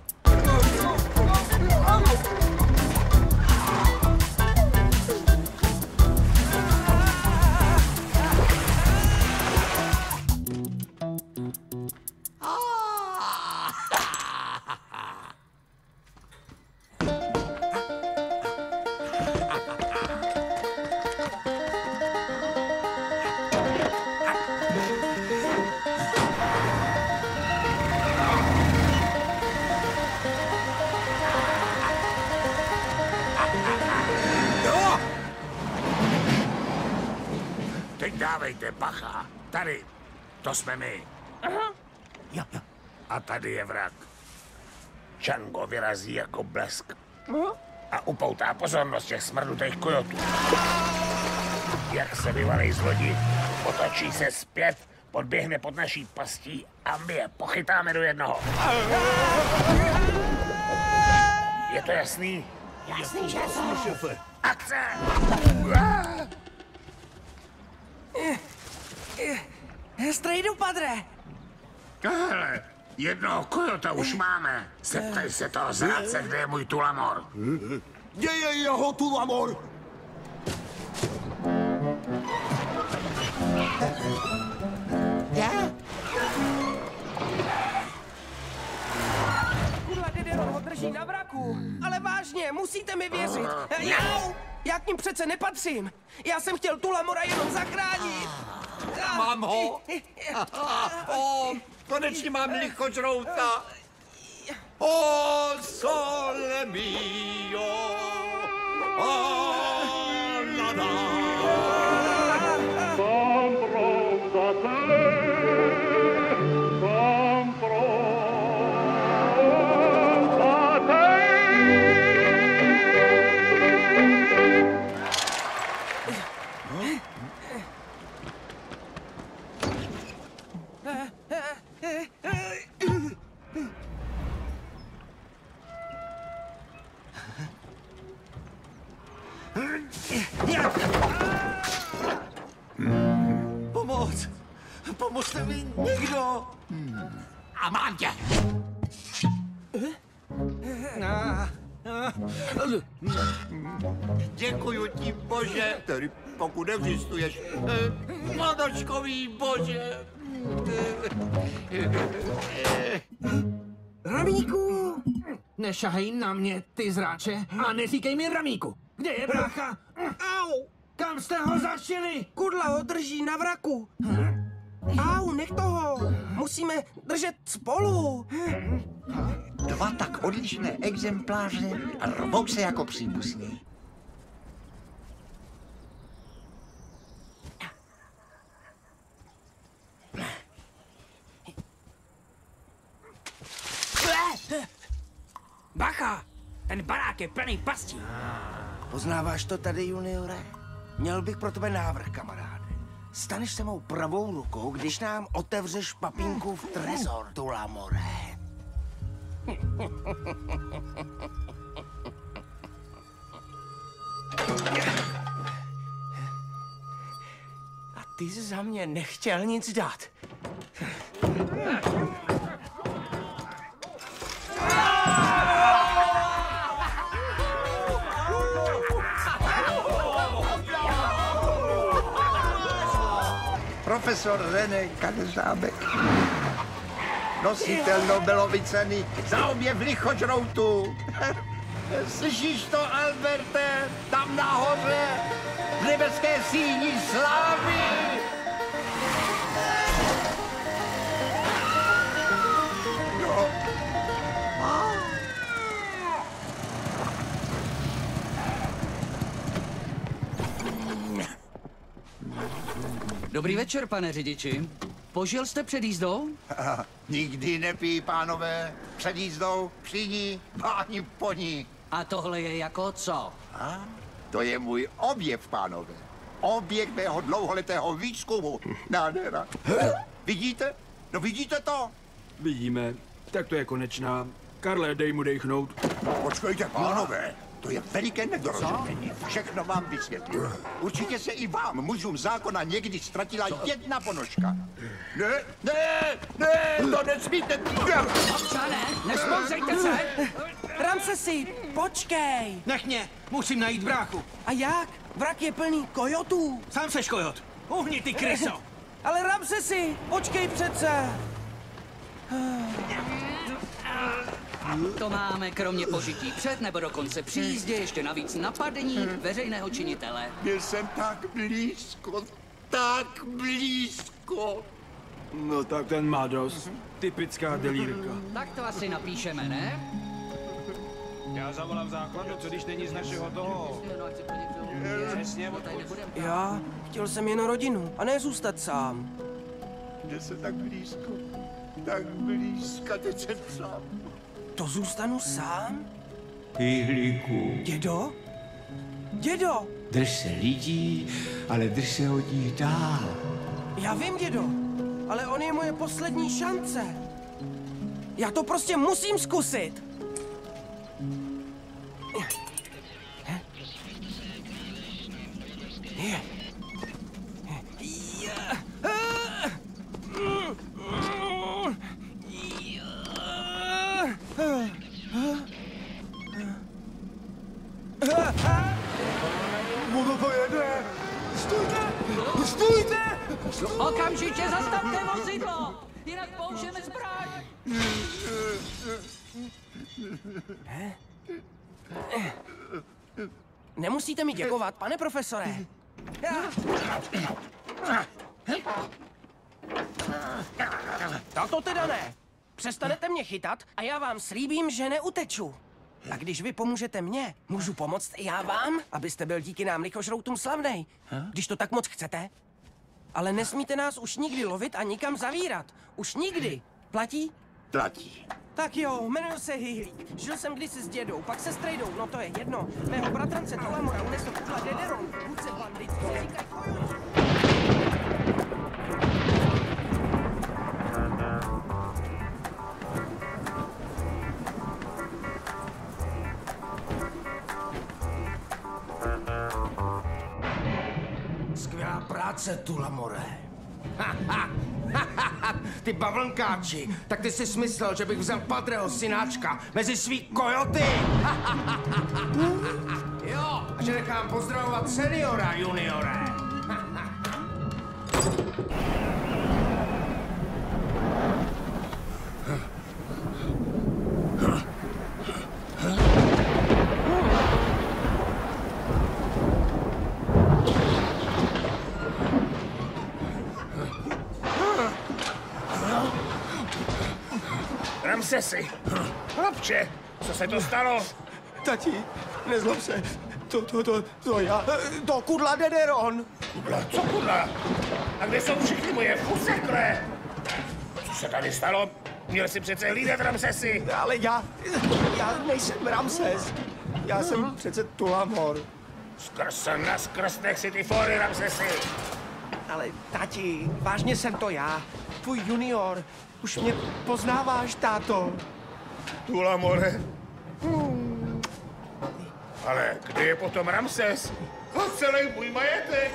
Teď dávejte bacha. Tady, to jsme my. Aha. Jo, jo. A tady je vrak. Django vyrazí jako blesk. A upoutá pozornost těch smrdutých kojotů. Jak se vyvalej z lodi, otočí se zpět, podběhne pod naší pastí a my je pochytáme do jednoho. Je to jasný? Jasný, šéfe. Akce! Strejdu, Padre. Hele, jednoho kojota už máme. Zeptej se toho zrádce, kde je můj Tulamor. Kde je jeho Tulamor? Já? Kudla Diderot ho drží na vraku. Ale vážně, musíte mi věřit. Jau! Já k ním přece nepatřím. Já jsem chtěl Tulamora jenom zachránit. Mám ho. O, konečně mám lichožrouta. O, sole mio. O, nada. Pomoc! Pomozte mi někdo! A mám tě! Děkuju ti, Bože, tedy pokud nevzistuješ. Ponožkový Bože. Ramíku! Nešahej na mě, ty zráče, a neříkej mi Ramíku. Kde je brácha? Au! Kam jste ho zašili? Kudla ho drží na vraku. Au, nech toho. Musíme držet spolu. Dva tak odlišné exempláře a rvou se jako příbuzní. Bacha! Ten barák je plný pastí. Poznáváš to tady, juniore? Měl bych pro tebe návrh, kamaráde. Staneš se mou pravou rukou, když nám otevřeš papínkův trezor, Tulamore. A ty jsi za mě nechtěl nic dát. Profesor René Kadeřábek, nositel Nobelovy ceny za objev lichožroutu. Slyšíš to, Alberte? Tam nahoře, v nebeské síni slávy. No. Dobrý večer, pane řidiči. Požil jste před jízdou? Aha, nikdy nepij, pánové. Před jízdou, při ní, ani po ní. A tohle je jako co? A? To je můj objev, pánové. Objekt mého dlouholetého výzkumu. Nádhera. Vidíte? No vidíte to? Vidíme. Tak to je konečná. Karle, dej mu dejchnout. Počkejte, pánové. To je veliké nedorozumění. Všechno vám vysvětlím. Určitě se i vám, mužům zákona, někdy ztratila jedna ponožka. Ne, ne, ne, to nesmíte. Občané, nespouzejte se! Ramsesi, počkej! Nech mě, musím najít bráchu. A jak? Vrak je plný kojotů. Sám seš kojot. Uhni, ty kryso. Ale Ramsesi, počkej přece. To máme kromě požití před nebo dokonce při jízdě ještě navíc napadení veřejného činitele. Byl jsem tak blízko, tak blízko. No tak ten má dost. Typická delírka. Tak to asi napíšeme, ne? Já zavolám základu, co když není z našeho toho. Přesně, Já chtěl jsem jen rodinu a ne zůstat sám. Byl jsem tak blízko, tak blízko, teď jsem sám. To zůstanu sám? Píhlíku, Dědo? Dědo! drž se lidí, ale drž se od nich dál. Já vím, dědo, ale on je moje poslední šance. Já to prostě musím zkusit. Ono to jede! Stůjte! Stůjte! Okamžitě zastavte vozidlo! Jinak použijeme zbraň! Nemusíte mi děkovat, pane profesore. Tato teda ne. Přestanete mě chytat a já vám slíbím, že neuteču. A když vy pomůžete mně, můžu pomoct i já vám, abyste byl díky nám lichožroutům slavnej. Když to tak moc chcete. Ale nesmíte nás už nikdy lovit a nikam zavírat. Už nikdy. Platí? Platí. Tak jo, jmenuji se Hyhlík. Žil jsem kdysi s dědou, pak se strejdou, no to je jedno. Mého bratrance Tulamora unesl kudla Dederon. Vůdce bandit, se říkají kojoti. Skvělá práce, Tulamore. Ty bavlnkáči, tak ty jsi smyslel, že bych vzal Padreho synáčka mezi svý kojoty? Jo, a že nechám pozdravovat seniora, juniore. Ramsesi, chlapče, co se to stalo? Tati, nezlob se. To, to, to, to já. To kudla Dederon. Kudla? Co kudla? A kde jsou všichni moje fusekle? Co se tady stalo? Měl jsi přece hlídat, Ramsesi. Ale já, já nejsem Ramses. Já jsem přece Tulamor. Skrz se na skrz nech si ty fóry, Ramsesi. Ale tati, vážně jsem to já. Tvůj junior. Už mě poznáváš, táto. Tulamore. Hmm. Ale kde je potom Ramses? A celý můj majetek?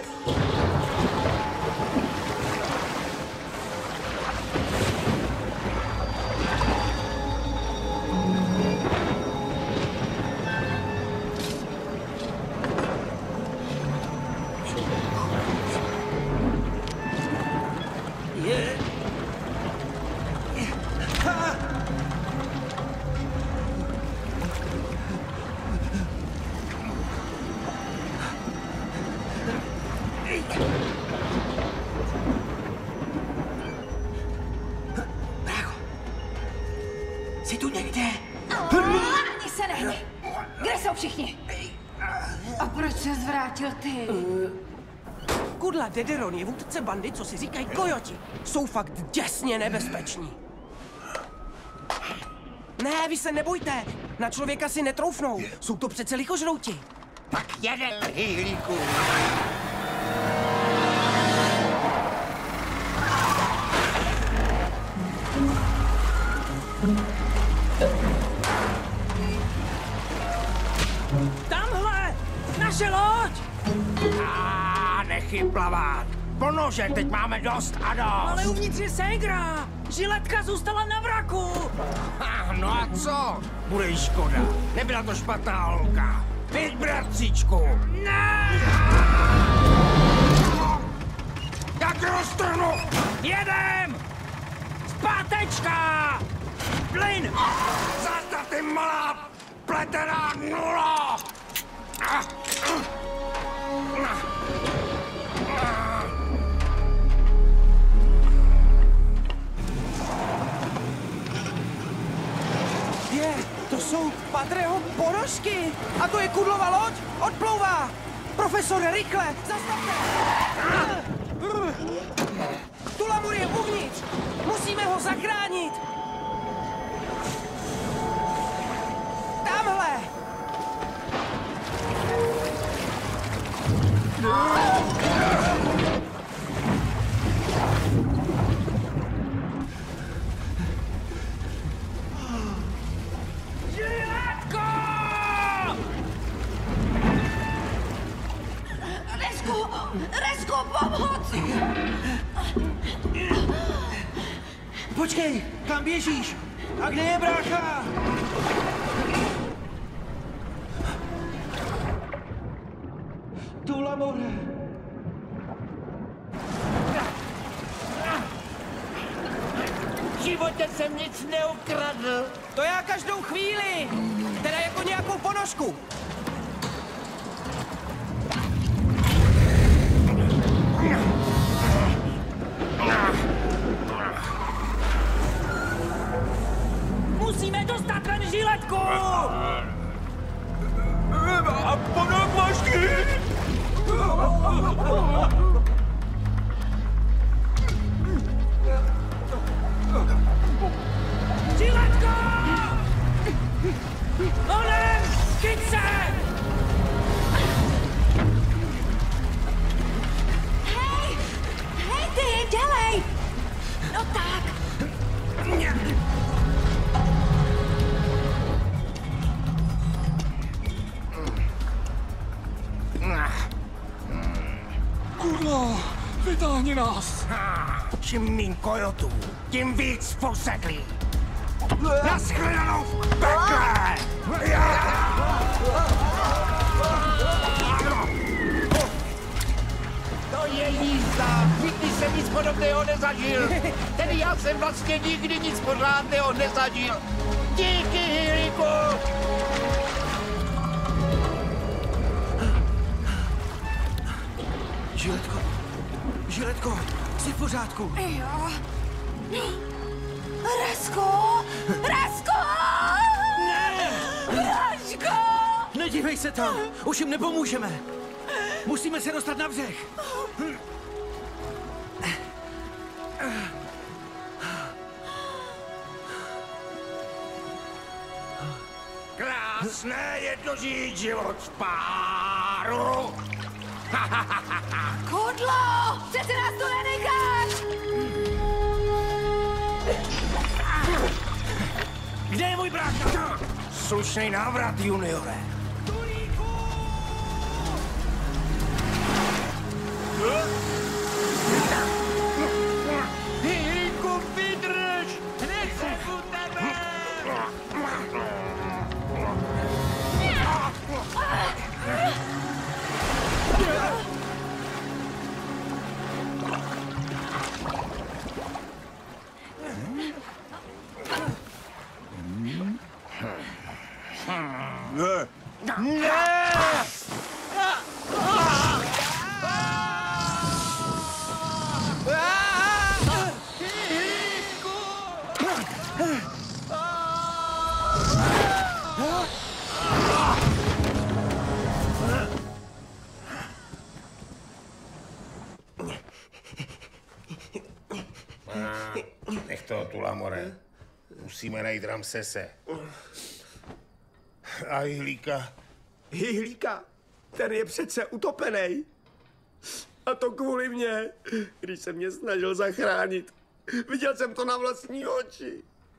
Jsi tu někde? Ani se nehni. Kde jsou všichni? A proč se zvrátil ty? Kudla Dederon je vůdce bandy, co si říkají kojoti. Jsou fakt děsně nebezpeční. Ne, vy se nebojte. Na člověka si netroufnou. Jsou to přece lichožrouti. Tak jeden hýlíku. Tamhle! Naše loď! A nechy plavat. Ponožek, teď máme dost a dost. Ale uvnitř je ségra! Žiletka zůstala na vraku! Ha, no a co? Bude jí škoda. Nebyla to špatná holka. Pět bratříčku. Ne! Jak roztrhnu! Jedem! Zpátečka! Plyn! Zata, ty malá pletená nula! Je, to jsou Padreho ponožky. A to je Kudlova loď. Odplouvá. Profesore, rychle, zastavte. Tulamur je uvnitř. Musíme ho zachránit. Tamhle. Žiletko! Resku! Resku, pomoc! Počkej, kam běžíš? A kde je brácha? Tulamore. V životě jsem nic neukradl. To já každou chvíli. Teda jako nějakou ponožku. Musíme dostat ven žiletku! A ponožky! Žiletko! Onem! Chyť se! Hej! Hej ty, dělej! No tak! Kudlo, Vytáhni nás! Čím míň kojotů, tím víc posedlí. Naschledanou v pekle! To je jízda. Nikdy jsem nic podobného nezažil. Tedy já jsem vlastně nikdy nic pořádného nezažil. Díky, Hýliku! Žiletko, Žiletko, jsi v pořádku? Jo. Rasko! Rasko! Ne! Raško! Nedívej se tam, už jim nepomůžeme. Musíme se dostat na břeh. Krásné je dožít život v páru. Kudlo! Přece nás tu nenecháš! Kde je můj brácha? Slušný návrat, juniore. Hýliku, vydrž! Nechcem u tebe! Ne! Ne! Nech toho Tulamore. Musíme najít Ramsese. A Hyhlíka. Hyhlíka? Ten je přece utopený. A to kvůli mně, když se mě snažil zachránit. Viděl jsem to na vlastní oči.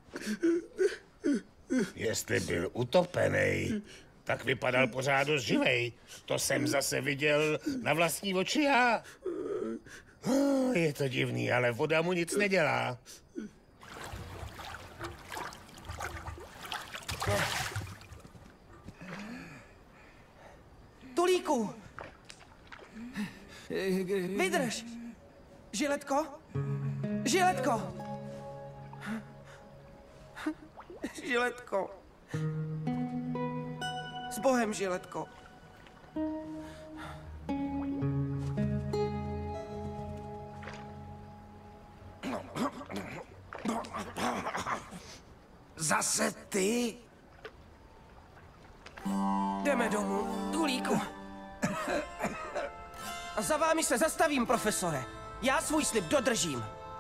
Jestli byl utopený, tak vypadal pořád dost živej. To jsem zase viděl na vlastní oči já. Je to divný, ale voda mu nic nedělá. Tulíku! Vydrž! Žiletko? Žiletko! Žiletko! S Bohem, Žiletko! Zase ty? Jdeme domů, Tulíku. A za vámi se zastavím, profesore. Já svůj slib dodržím.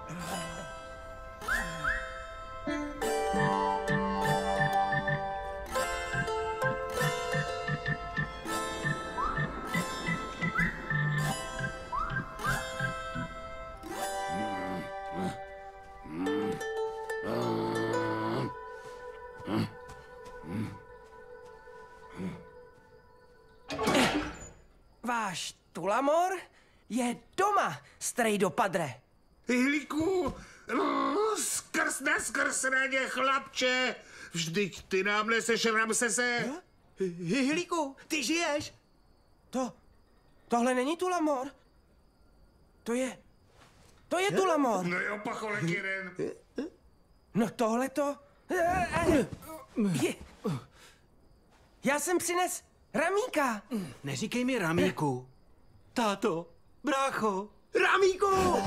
Váš Tulamor je doma, strejdo padre. Hyhlíku, no, skrz na skrz radě, chlapče. Vždyť ty nám neseš Ramsese. Hyhlíku, ty žiješ? To, tohle není Tulamor. To je, to je Tulamor. No jo, pacholek jeden. No tohle to... Já jsem přines Ramíka. Neříkej mi Ramíku. Táto, brácho. Ramíku!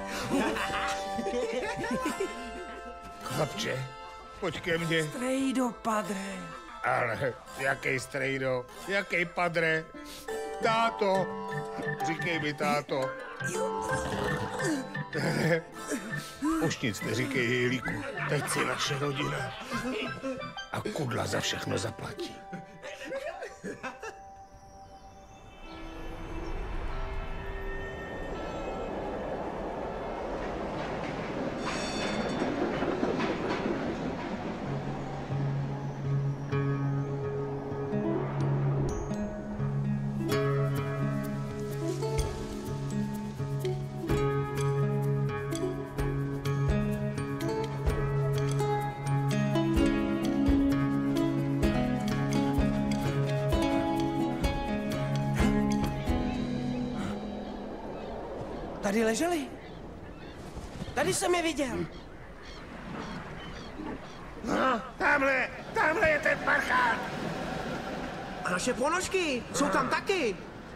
Chlapče, pojď ke mně. Strejdo, padre. Ale jaký strejdo, jaký padre. Táto, říkej mi táto. Už nic neříkej, Hyhlíku. Teď si naše rodina. A Kudla za všechno zaplatí. Tady leželi. Tady jsem je viděl. No, tamhle, tamhle je ten parchán. A naše ponožky jsou tam taky.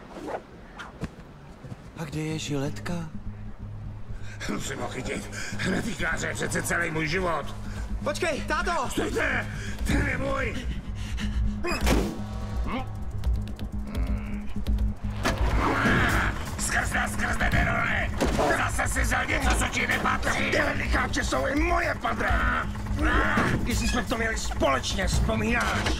A kde je žiletka? Musím ho chytit. Netýká se přece celý můj život. Počkej, táto! Stojte, ten je můj. Skrzne, skrzne, Nerone! Zase si vzal něco, co ti nepatří! Tyhle licháče jsou i moje, padre! Když jsme v tom měli společně, vzpomínáš?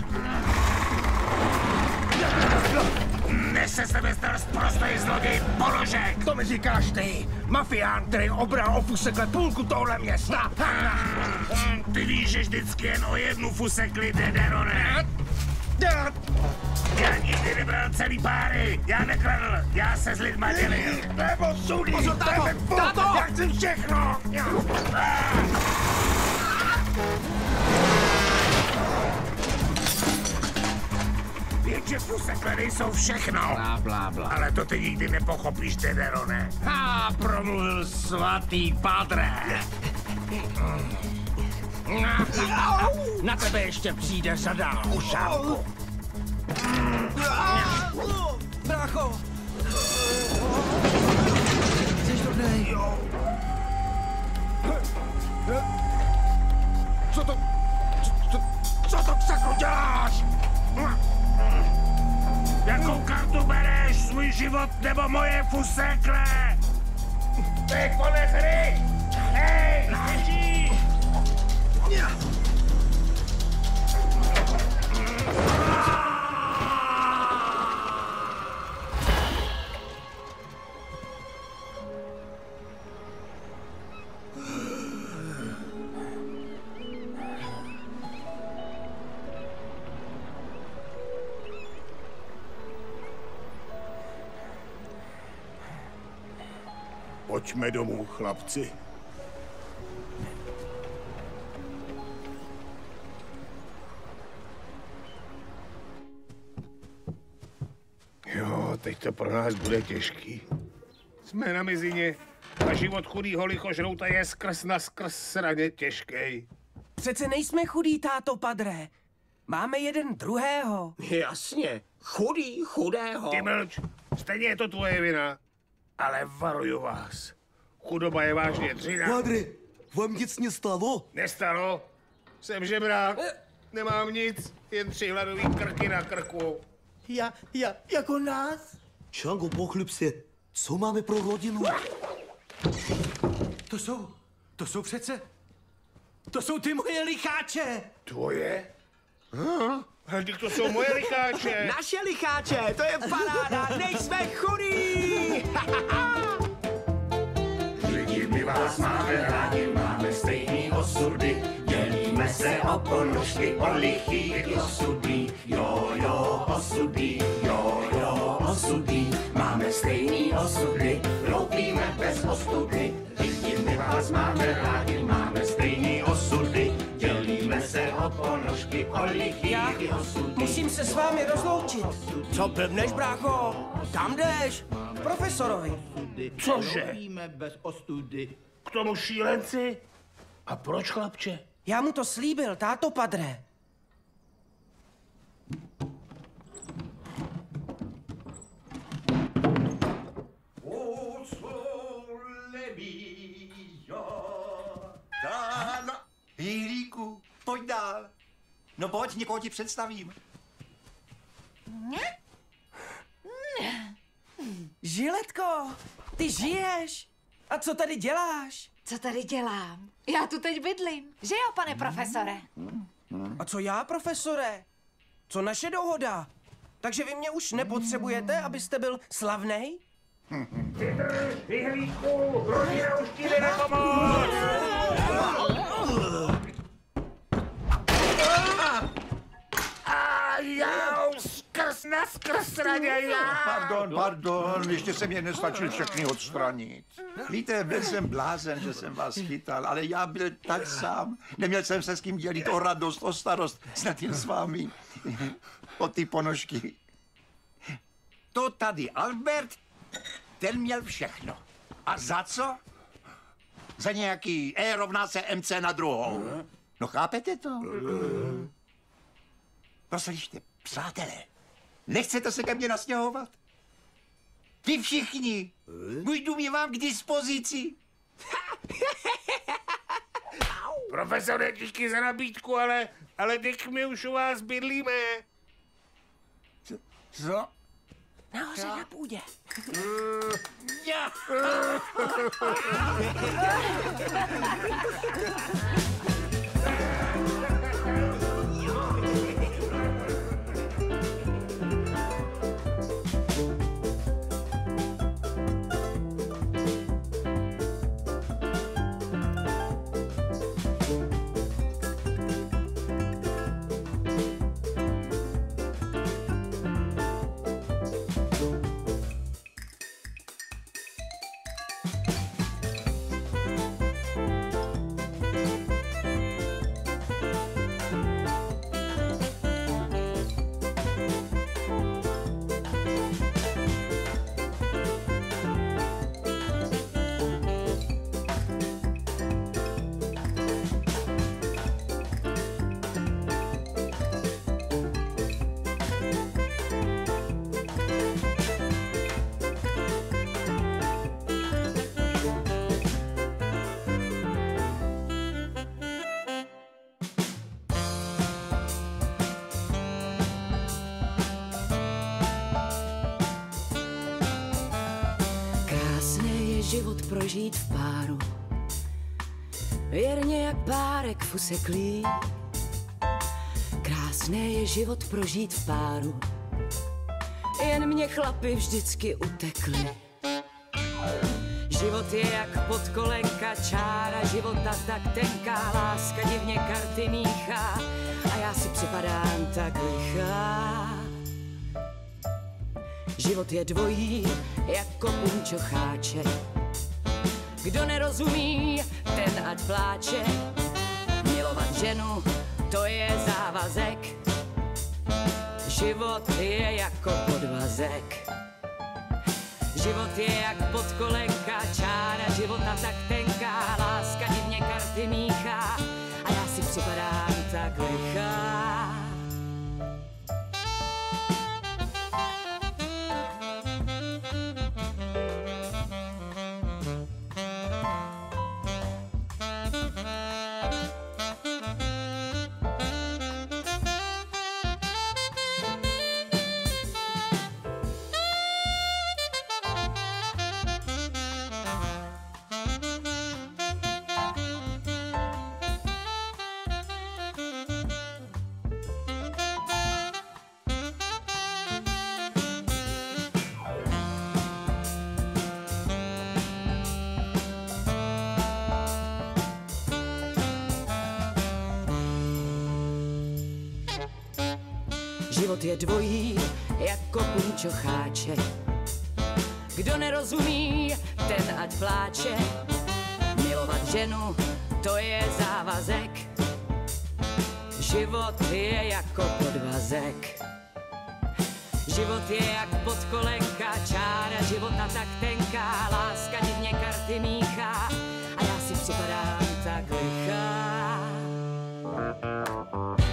Než se s tebe stal sprostej zloděj ponožek! To mi říkáš ty, mafián, který obral o fusekle půlku tohle města! Ty víš, že vždycky jen o jednu fusekli jde, Nerone! Já nikdy nebral celý páry, já nekradl, já se s lidma dělil. Nebo sudy, Pozor, táto, táto! já chci všechno! Jenže fusekle nejsou všechno. Blá, blá, blá. Ale to ty nikdy nepochopíš, ty, Nerone. Ha, promluvil svatý padre. Na tebe ještě přijde řada, ušánku. Brácho! Jsi dobrý? Co to... Co, co to sakru děláš? Jakou kartu bereš? Svůj život nebo moje fusekle? To je konec hry! Hej, děti! Pojďme domů, chlapci. Jo, teď to pro nás bude těžký. Jsme na mizině a život chudýho lichožrouta je skrz na skrz sraně těžký. Přece nejsme chudý, táto padre. Máme jeden druhého. Jasně, chudý chudého. Ty mlč, stejně je to tvoje vina. Ale varuju vás. Chudoba je vážně dřina. Padre, vám nic nestalo? Nestalo. Jsem žebrák. Nemám nic, jen tři hladový krky na krku. Ja, ja, jako nás? Čango, pochlub se. Co máme pro rodinu? To jsou, to jsou přece, to jsou ty moje licháče. Tvoje? Hm? Ale to jsou moje licháče. Naše licháče, to je paráda, nejsme chudí! Lidi, my vás máme rádi, máme stejný osudy. Dělíme se o ponožky, o lichý i osudí. Jo, jo, osudí, jo, jo, osudí. Máme stejný osudy, loupíme bez ostudy. Lidi, my vás máme rádi, máme stejný osudy. Dělíme se o ponožky, o lichý i osudí. Musím se s vámi rozloučit. Co blbneš, brácho? Tam jdeš? K profesorovi. Cože? Lovíme bez ostudy. K tomu šílenci? A proč, chlapče? Já mu to slíbil, táto padre. Jihlíku, pojď dál. No pojď, někoho ti představím. Žiletko, ty žiješ? A co tady děláš? Co tady dělám? Já tu teď bydlím. Že jo, pane profesore? A co já, profesore? Co naše dohoda? Takže vy mě už nepotřebujete, abyste byl slavnej? Jihlíku, rodina už ti jde na pomoc! A já skrz na skrz raně, já! Pardon, pardon, ještě jsem je nestačil všechny odstranit. Víte, byl jsem blázen, že jsem vás chytal, ale já byl tak sám. Neměl jsem se s kým dělit o radost, o starost, snad jen s vámi. O ty ponožky. To tady Albert, ten měl všechno. A za co? Za nějaký E rovná se M C na druhou. No chápete to? Poslyšte, přátelé, nechcete se ke mně nastěhovat? Vy všichni. Můj dům je vám k dispozici. Profesore, díky za nabídku, ale, ale teď my už u vás bydlíme. Co? Co? Nahoře na půdě. Já. Život prožít v páru, věrně jak párek fuseklý. Krásné je život prožít v páru, jen mě chlapi vždycky utekli. Život je jak podkolenka, čára života tak tenká, láska divně karty míchá a já si připadám tak lichá. Život je dvojí jako punčocháče, kdo nerozumí, ten ať pláče. Milovat ženu, to je závazek, život je jako podvazek. Život je jak podkolenka, čára života tak tenká, láska divně karty míchá a já si připadám tak lichá. Život je dvojí jako punčocháče, kdo nerozumí, ten ať pláče. Milovat ženu, to je závazek, život je jako podvazek. Život je jak podkolenka, čára života tak tenká, láska divně karty míchá a já si připadám tak lichá.